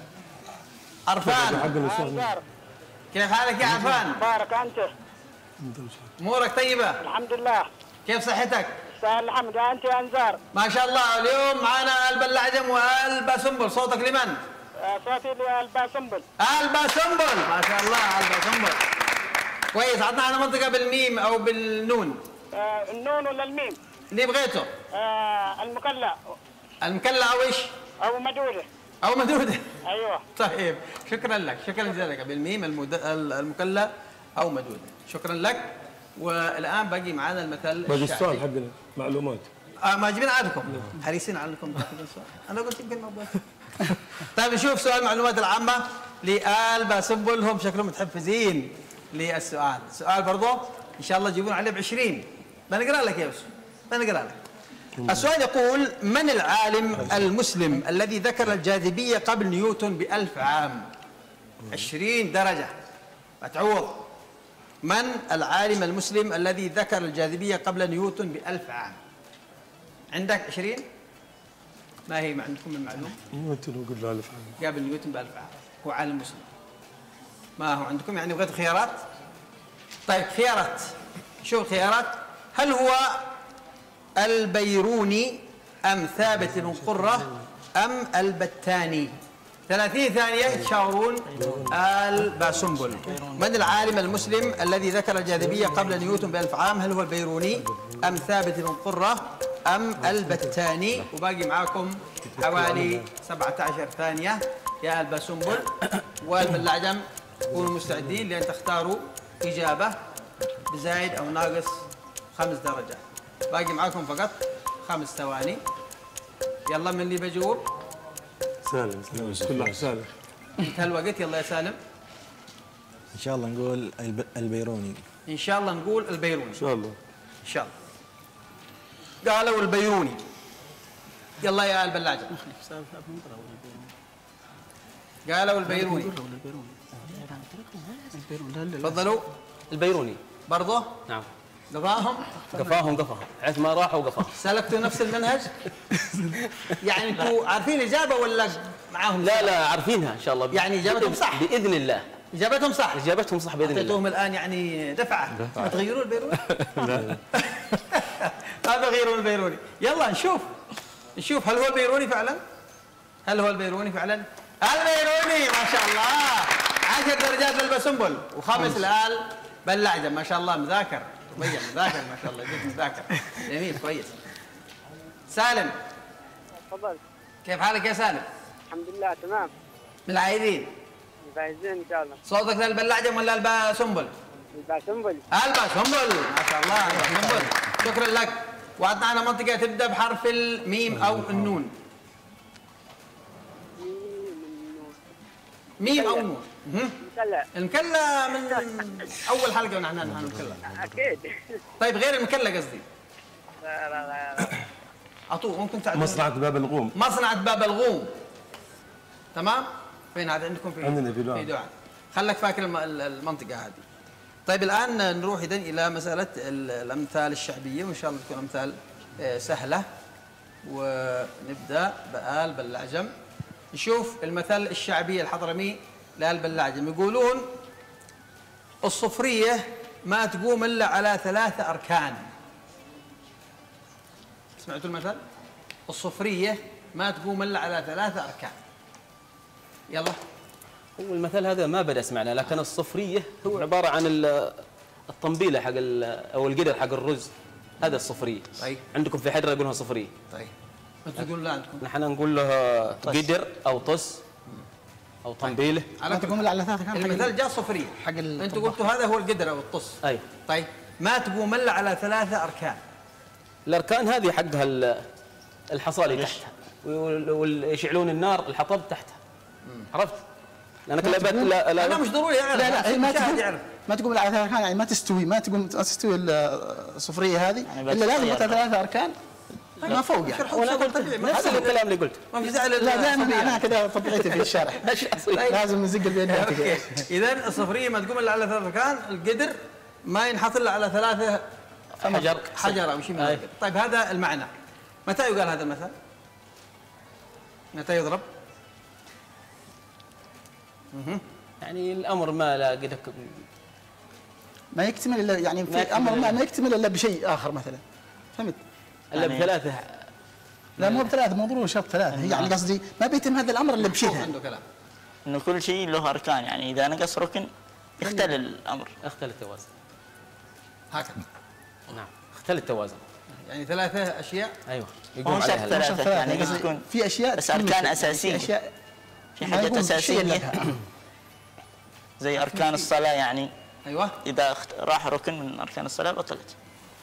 عرفان. كيف حالك يا عرفان؟ بارك أنت. امورك طيبة؟ الحمد لله. كيف صحتك؟ سهل الحمد. أنت يا أنزار؟ ما شاء الله. اليوم معنا آل بلعجم وآل باسنبل. صوتك لمن؟ صوتي للباسنبل. آل باسنبل ما شاء الله. آل باسنبل كويس. عطنا على منطقة بالميم أو بالنون. النون ولا الميم؟ اللي بغيته. المكلا. المكلا أو إيش؟ أو مدودة. أو مدودة. أيوه. طيب شكرا لك، شكرا جزيلا لك. بالميم المكلا أو مدودة. شكرا لك. والآن باقي معنا المثل باقي السؤال حقنا معلومات. ما جبنا عادكم حريصين عليكم تاخذون السؤال. أنا قلت يمكن ما أبغى. طيب نشوف سؤال المعلومات العامة لآل باسنبل. هم شكلهم متحفزين للسؤال. السؤال برضه إن شاء الله تجيبون عليه ب20. بنقرأ لك يا يوسف، بنقرأ لك. السؤال يقول: من العالم المسلم الذي ذكر الجاذبية قبل نيوتن ب1000 عام؟ 20 درجة متعوض. من العالم المسلم الذي ذكر الجاذبية قبل نيوتن ب1000 عام؟ عندك 20. ما هي عندكم المعلومة؟ نيوتن وقل له 1000 عام. قبل نيوتن ب1000 عام هو عالم مسلم. ما هو عندكم يعني بغيتوا خيارات؟ طيب خيارات. شو الخيارات؟ هل هو البيروني أم ثابت بن قرة أم البتاني؟ 30 ثانية تشاورون آل باسنبل. من العالم المسلم الذي ذكر الجاذبية قبل نيوتن ب1000 عام؟ هل هو البيروني أم ثابت بن قرة أم البتاني؟ وباقي معاكم حوالي 17 ثانية يا آل باسنبل وآل بلعجم. كونوا مستعدين لأن تختاروا إجابة بزايد أو ناقص 5 درجات. باقي معاكم فقط 5 ثواني. يلا من اللي بجاوب؟ سالم كله سالم. انتهى الوقت. يلا يا سالم. ان شاء الله نقول البيروني. ان شاء الله نقول البيروني. ان شاء الله. ان شاء الله. قالوا البيروني. يلا يا آل بلعجم. قالوا البيروني. تفضلوا. البيروني برضه؟ نعم. قفاهم حيث ما راحوا قفاهم. سلكتوا نفس المنهج؟ يعني انتوا عارفين الاجابه ولا معاهم؟ لا عارفينها ان شاء الله. يعني اجابتهم صح باذن الله. اجابتهم صح باذن الله. اعطيتوهم الان يعني دفعه. ما تغيرون البيروني؟ لا ما تغيرون البيروني. يلا نشوف هل هو البيروني فعلا؟ البيروني ما شاء الله. 10 درجات للباسنبل و5 لآل بلعجم. ما شاء الله مذاكر مذاكر ما شاء الله. جد مذاكر. جميل كويس. سالم تفضل. كيف حالك يا سالم؟ الحمد لله تمام. من العايدين؟ فايزين ان شاء الله. صوتك للبلاعجم ولا الباسنبل؟ الباسنبل. الباسنبل ما شاء الله الباسنبل. شكرا لك. وعدنا على منطقة تبدأ بحرف الميم أو النون. ميم أو نون. المكلا. المكلا من أول حلقة ونحن المكلا. اكيد. طيب غير المكلا قصدي. لا. عطوه ممكن تعدون. مصنعة باب الغوم. مصنعة باب الغوم. تمام؟ فين هذا عندكم في؟ عندنا في دعاء. في دعاء. خلك فاكر المنطقة هذه. طيب الآن نروح إذن إلى مسألة الأمثال الشعبية وإن شاء الله تكون أمثال سهلة. ونبدأ بآل بلاعجم. نشوف المثل الشعبي الحضرمي لآل بلاعجم. يقولون الصفرية ما تقوم إلا على 3 أركان. سمعتوا المثل؟ الصفرية ما تقوم إلا على 3 أركان. يلا. هو المثل هذا ما بدأ سمعنا، لكن الصفرية هو عبارة عن الطنبيلة حق أو القدر حق الرز، هذا الصفرية. طيب. عندكم في حدر يقولونها صفرية. طيب. أنتم تقولون لا عندكم؟ نحن نقول له قدر أو طس أو طنبيلة. ما تقوم إلا على 3 أركان. المثل جاء صفرية. أنتم قلتوا هذا هو القدر أو الطس. أي. طيب ما تقوم إلا على 3 أركان. الأركان هذه حقها الحصالة تحتها، ويشعلون النار الحطب تحتها. عرفت؟ لأنك لا أنا مش ضروري أعرف. لا ما تقوم إلا على 3 أركان، يعني ما تستوي الصفرية هذه يعني إلا لازم 3 أركان ما فوق يعني. نفس الكلام اللي قلت. ما في زعل. لا دائما معناها كذا طبيعتي في الشارع. لازم نزق البيدات. إذا الصفرية ما تقوم إلا على 3 أركان. القدر ما ينحط إلا على 3 حجر أو شيء من هذا. طيب هذا المعنى. متى يقال هذا المثل؟ متى يضرب؟ يعني الأمر ما لا قدك ما يكتمل إلا يعني في أمر ما يكتمل إلا بشيء آخر مثلا. فهمت؟ إلا ب3. لا مو ب3 مو ضروري شرط 3. يعني قصدي ما بيتم هذا الأمر إلا بشيء. عنده كلام. انه كل شيء له اركان، يعني اذا نقص ركن يختل الامر. اختل التوازن. هكذا. نعم اختل التوازن. يعني 3 أشياء. أيوه. يقوم عليها 3 يعني قصدي يكون في أشياء بس اركان اساسيه. في حاجات اساسيه زي اركان الصلاه يعني. ايوه. اذا راح ركن من اركان الصلاه بطلت.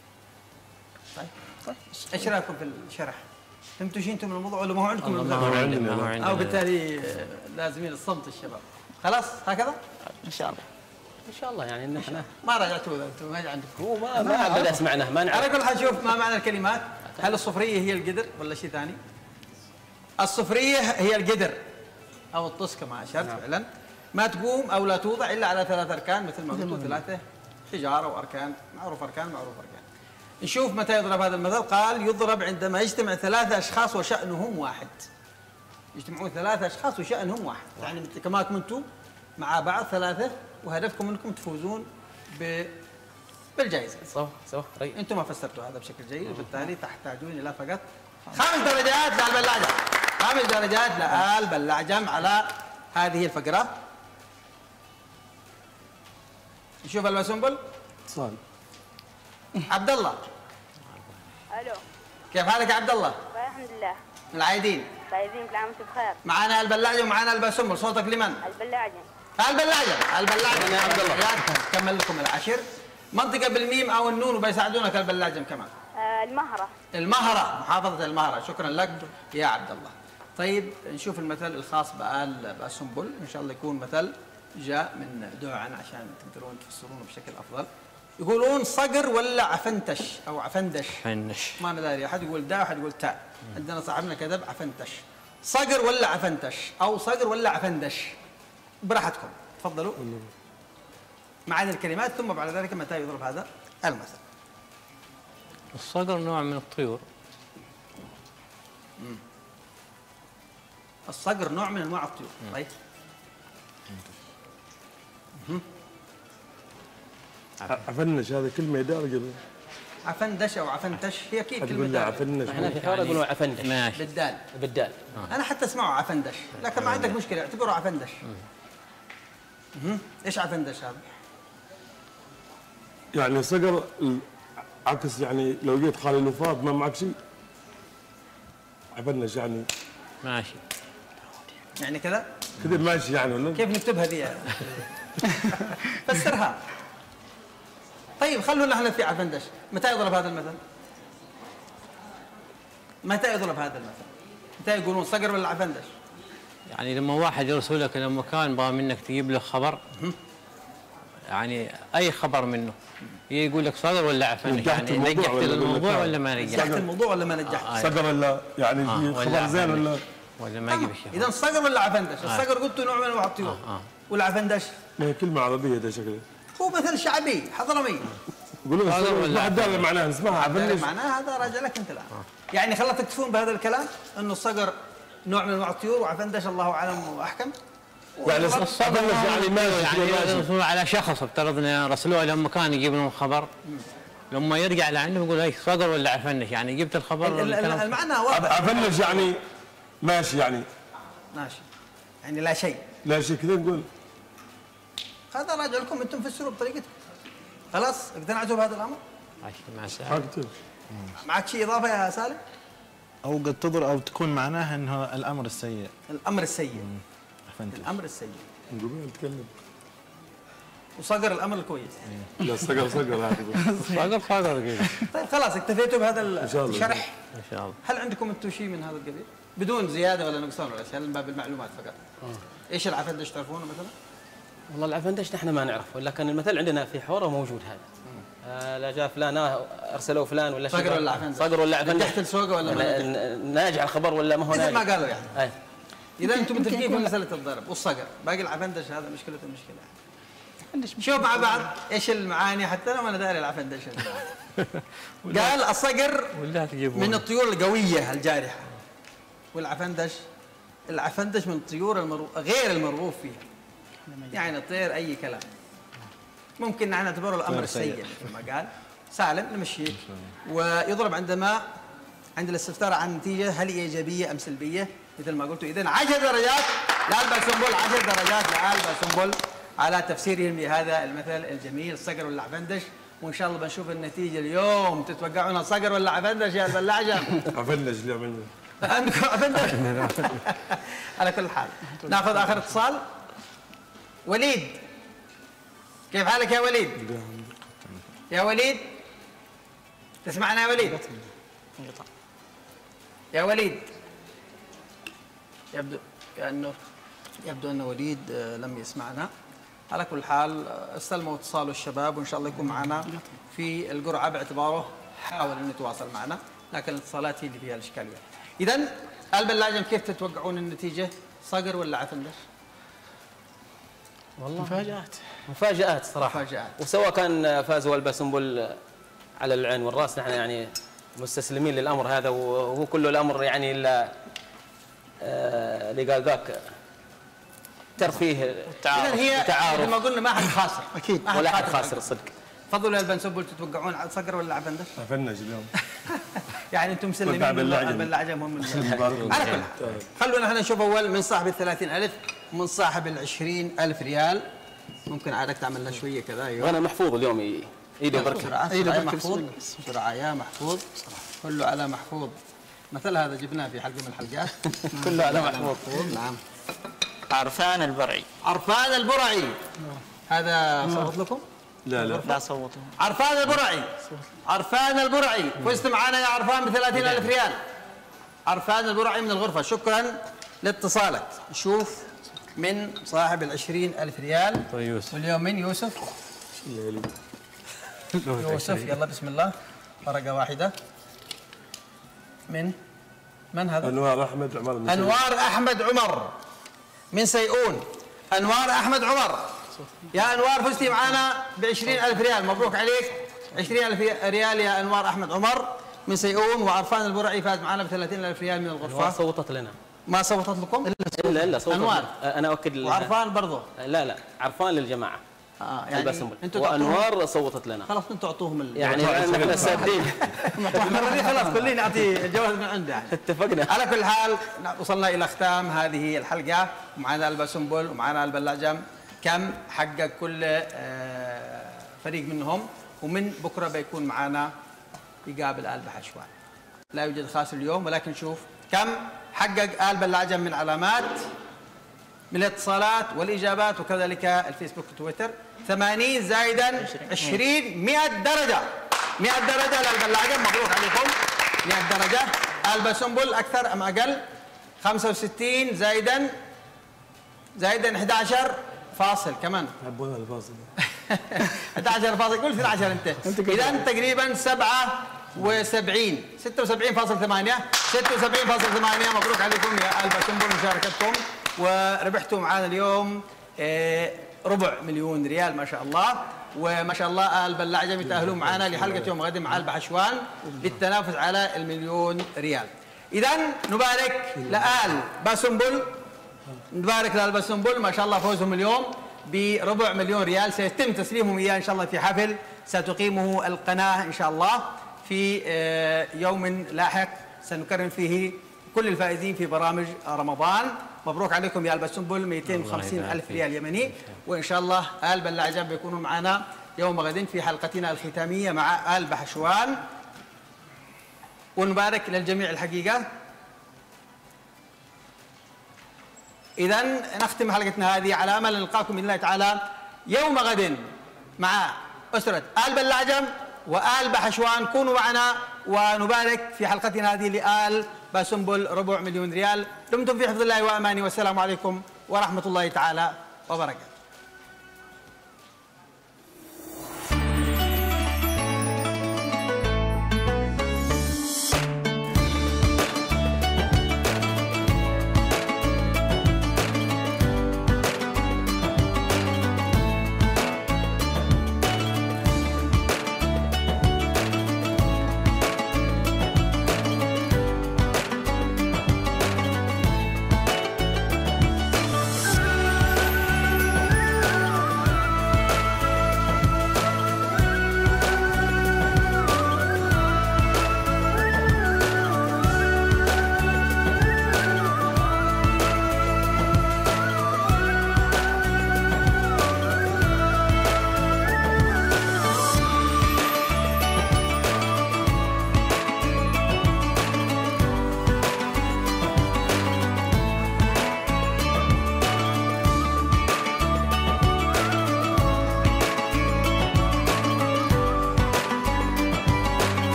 طيب. ايش رايكم في الشرح؟ فهمتوا شيء انتم من الموضوع ولا ما هو عندكم؟ ما هو عندنا. او بالتالي لازمين الصمت الشباب. خلاص هكذا؟ ان شاء الله. ان شاء الله يعني نحن ما راجعتوا انتم ما عندكم. هو ما بدا سمعناه ما نعرف. على كل حال شوف ما معنى الكلمات؟ هل الصفريه هي القدر ولا شيء ثاني؟ الصفريه هي القدر او الطس كما اشرت فعلا. ما تقوم او لا توضع الا على 3 اركان مثل ما قلت 3 حجاره واركان معروف اركان. نشوف متى يضرب هذا المثل. قال يضرب عندما يجتمع 3 أشخاص وشأنهم واحد. يجتمعون 3 أشخاص وشأنهم واحد، يعني كما كنتم مع بعض 3 وهدفكم انكم تفوزون بالجائزه. صح انتم ما فسرتوا هذا بشكل جيد وبالتالي تحتاجون الى فقط 5 درجات لآل بلاعجم. 5 درجات لآل بلاعجم على هذه الفقره. نشوف الباسنبل. اتصال. عبد الله. الو. كيف حالك يا عبد الله؟ الحمد لله. من العايدين. طيبين كل عام وانتم بخير. معنا البلاعجم ومعنا الباسنبل. صوتك لمن؟ البلاعجم. البلاعجم يا عبد الله. كمل لكم العشر. منطقة بالميم أو النون وبيساعدونك البلاعجم كمان. المهرة. محافظة المهرة. شكرا لك يا عبد الله. طيب نشوف المثل الخاص بآل باسنبل. إن شاء الله يكون مثل جاء من دعاء عشان تقدرون تفسرونه بشكل أفضل. يقولون صقر ولا عفنتش أو عفندش. ما أنا داري. أحد يقول داء وأحد يقول تاء. عندنا صاحبنا كذب عفنتش. صقر ولا عفنتش أو صقر ولا عفندش. براحتكم تفضلوا. معاني الكلمات ثم بعد ذلك متى يضرب هذا المثل. الصقر نوع من الطيور. الصقر نوع من انواع الطيور. طيب. عفنش هذا كلمه دارجه. عفندش او عفنتش هي اكيد كلمه دارجه. عفنش. احنا في حوار يقولون عفندش. بالدال. انا حتى اسمعه عفندش لكن ما عندك مشكله اعتبره عفندش. ايش عفندش هذا؟ يعني صقر عكس، يعني لو جيت خالي الوفاض ما معك شيء. عفنش يعني ماشي. يعني كذا كذا ماشي يعني ولا كيف نكتبها دي؟ فسرها. طيب خلونا احنا في عفندش، متى يضرب هذا المثل؟ متى يضرب هذا المثل؟ متى يقولون صقر ولا عفندش؟ يعني لما واحد يرسلك الى مكان بغى منك تجيب له خبر، يعني اي خبر منه، يقول لك صقر ولا عفندش، يعني نجحت الموضوع ولا ما نجحت؟ نجحت الموضوع ولا ما نجحت؟ صقر ولا يعني خبر زين ولا ما يجيب الشيء. اذا الصقر ولا عفندش؟ الصقر قلت نوع من انواع الطيور. والعفندش؟ ما هي كلمة عربية ده شكله. هو مثل شعبي حضرمي. يقولون ما حد يعرف معناها، اسمها عفندش. معناها هذا راجع لك انت الان. يعني خلاص تكتفون بهذا الكلام انه الصقر نوع من انواع الطيور وعفندش الله اعلم واحكم. يعني الصقر يعني ماشي على شخص افترضنا رسلوه الى مكان يجيب لهم خبر، لما يرجع لعنده يقول اي صقر ولا عفندش، يعني جبت الخبر. المعنى واضح. عفندش يعني ماشي يعني ماشي يعني لا شيء. لا شيء كذا نقول. هذا راجع لكم انتم فسروا بطريقتكم. خلاص اقتنعتوا بهذا الامر؟ ماشي مع سالم. معك شيء اضافه يا سالم؟ او قد تضر او تكون معناها انه الامر السيء. الامر السيء. الامر السيء. نقول نتكلم. وصقر الامر الكويس. لا صقر صقر كذا. طيب خلاص اكتفيتوا بهذا الشرح؟ ان شاء الله. هل عندكم انتم شيء من هذا القبيل؟ بدون زياده ولا نقصان ولا شيء، من باب المعلومات فقط. ايش العفندش تعرفونه مثلا؟ والله العفندش نحن ما نعرف، ولكن المثل عندنا في حوره موجود هذا. لا جاء فلان ارسلوا فلان ولا شيء. صقر ولا عفندش؟ صقر ولا عفندش؟ نجحت السوقه ولا ما ناجح الخبر ولا ما هو ناجح؟ ما قالوا يعني. اذا انتم متفقين في مساله الضرب والصقر، باقي العفندش هذا مشكلته مشكله. شوف مع بعض ايش المعاني حتى لو انا داري العفندش. قال الصقر من الطيور القويه الجارحه، والعفندش من الطيور غير المرغوب فيها. يعني الطير اي كلام. ممكن نعتبره الامر السيء كما قال سالم، نمشيك. ويضرب عند الاستفسار عن النتيجه هل هي ايجابيه ام سلبيه مثل ما قلت. اذا 10 درجات لآل سنبل، 10 درجات لآل سنبل على تفسيرهم لهذا المثل الجميل الصقر ولا عفندش. وان شاء الله بنشوف النتيجه اليوم. تتوقعون صقر ولا عفندش يا البلاعجه؟ عفندش اللي عملنا. عندكم عفندش؟ على كل حال ناخذ اخر اتصال. وليد، كيف حالك يا وليد؟ يا وليد تسمعنا يا وليد؟ يا وليد يبدو أن وليد لم يسمعنا. على كل حال استلموا اتصال الشباب وإن شاء الله يكون معنا في القرعة، باعتباره حاول أن يتواصل معنا، لكن الاتصالات هي اللي فيها الإشكالية. إذن البلاجم كيف تتوقعون النتيجة؟ صقر ولا عفندش؟ والله مفاجآت صراحة. مفاجآت. وسواء كان فازوا الباسنبل على العين والراس، نحن يعني مستسلمين للأمر هذا، وهو كله الأمر يعني إلا اللي قال ذاك ترفيه وتعارف. هي مثل ما قلنا ما حد خاسر اكيد، ولا حد خاسر الصدق. تفضلوا يا البنسبل، تتوقعون صقر ولا عفندش؟ عفندش اليوم. يعني انتم مسلمين البلاعجم هم على كل حال. خلونا احنا نشوف اول من صاحب ال 30,000 ومن صاحب ال 20,000 ريال. ممكن عادك تعمل لنا شويه كذا. ايوه انا محفوظ اليوم ايده بركه. بسرعه محفوظ بسرعه يا محفوظ، كله على محفوظ. مثل هذا جبناه في حلقه من الحلقات. كله على محفوظ. نعم. عرفان البرعي. عرفان البرعي هذا صوت لكم؟ لا صوته. عرفان البرعي. عرفان البرعي فزت معنا يا عرفان ب 30,000 ريال. عرفان البرعي من الغرفة، شكرا لاتصالك. نشوف من صاحب ال 20,000 ريال. واليوم من يوسف؟ يوسف يلا بسم الله. ورقة واحدة. من هذا؟ أنوار أحمد عمر. أنوار أحمد عمر من سيئون. أنوار أحمد عمر، يا أنوار فزتي معنا ب 20,000 ريال، مبروك عليك. 20,000 ريال يا أنوار أحمد عمر من سيئون. وعرفان البرعي فاز معنا ب 30,000 ريال من الغرفة. أنوار صوتت لنا. ما صوتت لكم؟ إلا صوتت أنوار. أنا أؤكد. وعرفان برضه؟ لا عرفان للجماعة. يعني وأنوار صوتت لنا. خلاص انتم تعطوهم يعني نحن سادين. خلاص كلنا نعطي الجواز من عنده يعني. اتفقنا. على كل حال وصلنا الى ختام هذه الحلقه، ومعنا الباسنبل ومعنا البلاجم. كم حقق كل فريق منهم، ومن بكره بيكون معنا يقابل البحشوان. لا يوجد خاسر اليوم، ولكن شوف كم حقق آل بلعجم من علامات من الاتصالات والإجابات وكذلك الفيسبوك وتويتر؟ 80 زائدا 20 100 درجة. 100 درجة لآل بلعجم، مبروك عليكم. 100 درجة. آل بسنبل أكثر أم أقل؟ 65 زائدا 11 فاصل كمان. يحبون الفاصل. 11 فاصل، قول 12 أنت. إذا تقريبا 77 76.8 76.8. مبروك عليكم يا آل بسنبل مشاركتكم، وربحتوا معنا اليوم ربع مليون ريال ما شاء الله. وما شاء الله آل بلعجم يتأهلون معنا لحلقة يوم غد مع البحشوان للتنافس على المليون ريال. إذا نبارك لآل بسنبل، نبارك لآل بسنبل ما شاء الله فوزهم اليوم بربع مليون ريال، سيتم تسليمهم إياه إن شاء الله في حفل ستقيمه القناة إن شاء الله في يوم لاحق سنكرم فيه كل الفائزين في برامج رمضان. مبروك عليكم يا آل بسنبل 250,000 ريال يمني، وإن شاء الله آل بلعجم بيكونوا معنا يوم غد في حلقتنا الختامية مع آل بحشوان. ونبارك للجميع الحقيقة. إذا نختم حلقتنا هذه على أمل نلقاكم بإذن الله تعالى يوم غد مع أسرة آل بلعجم وآل بحشوان. كونوا معنا ونبارك في حلقتنا هذه لآل بسنبل ربع مليون ريال. دمتم في حفظ الله وأمانه، والسلام عليكم ورحمة الله تعالى وبركاته.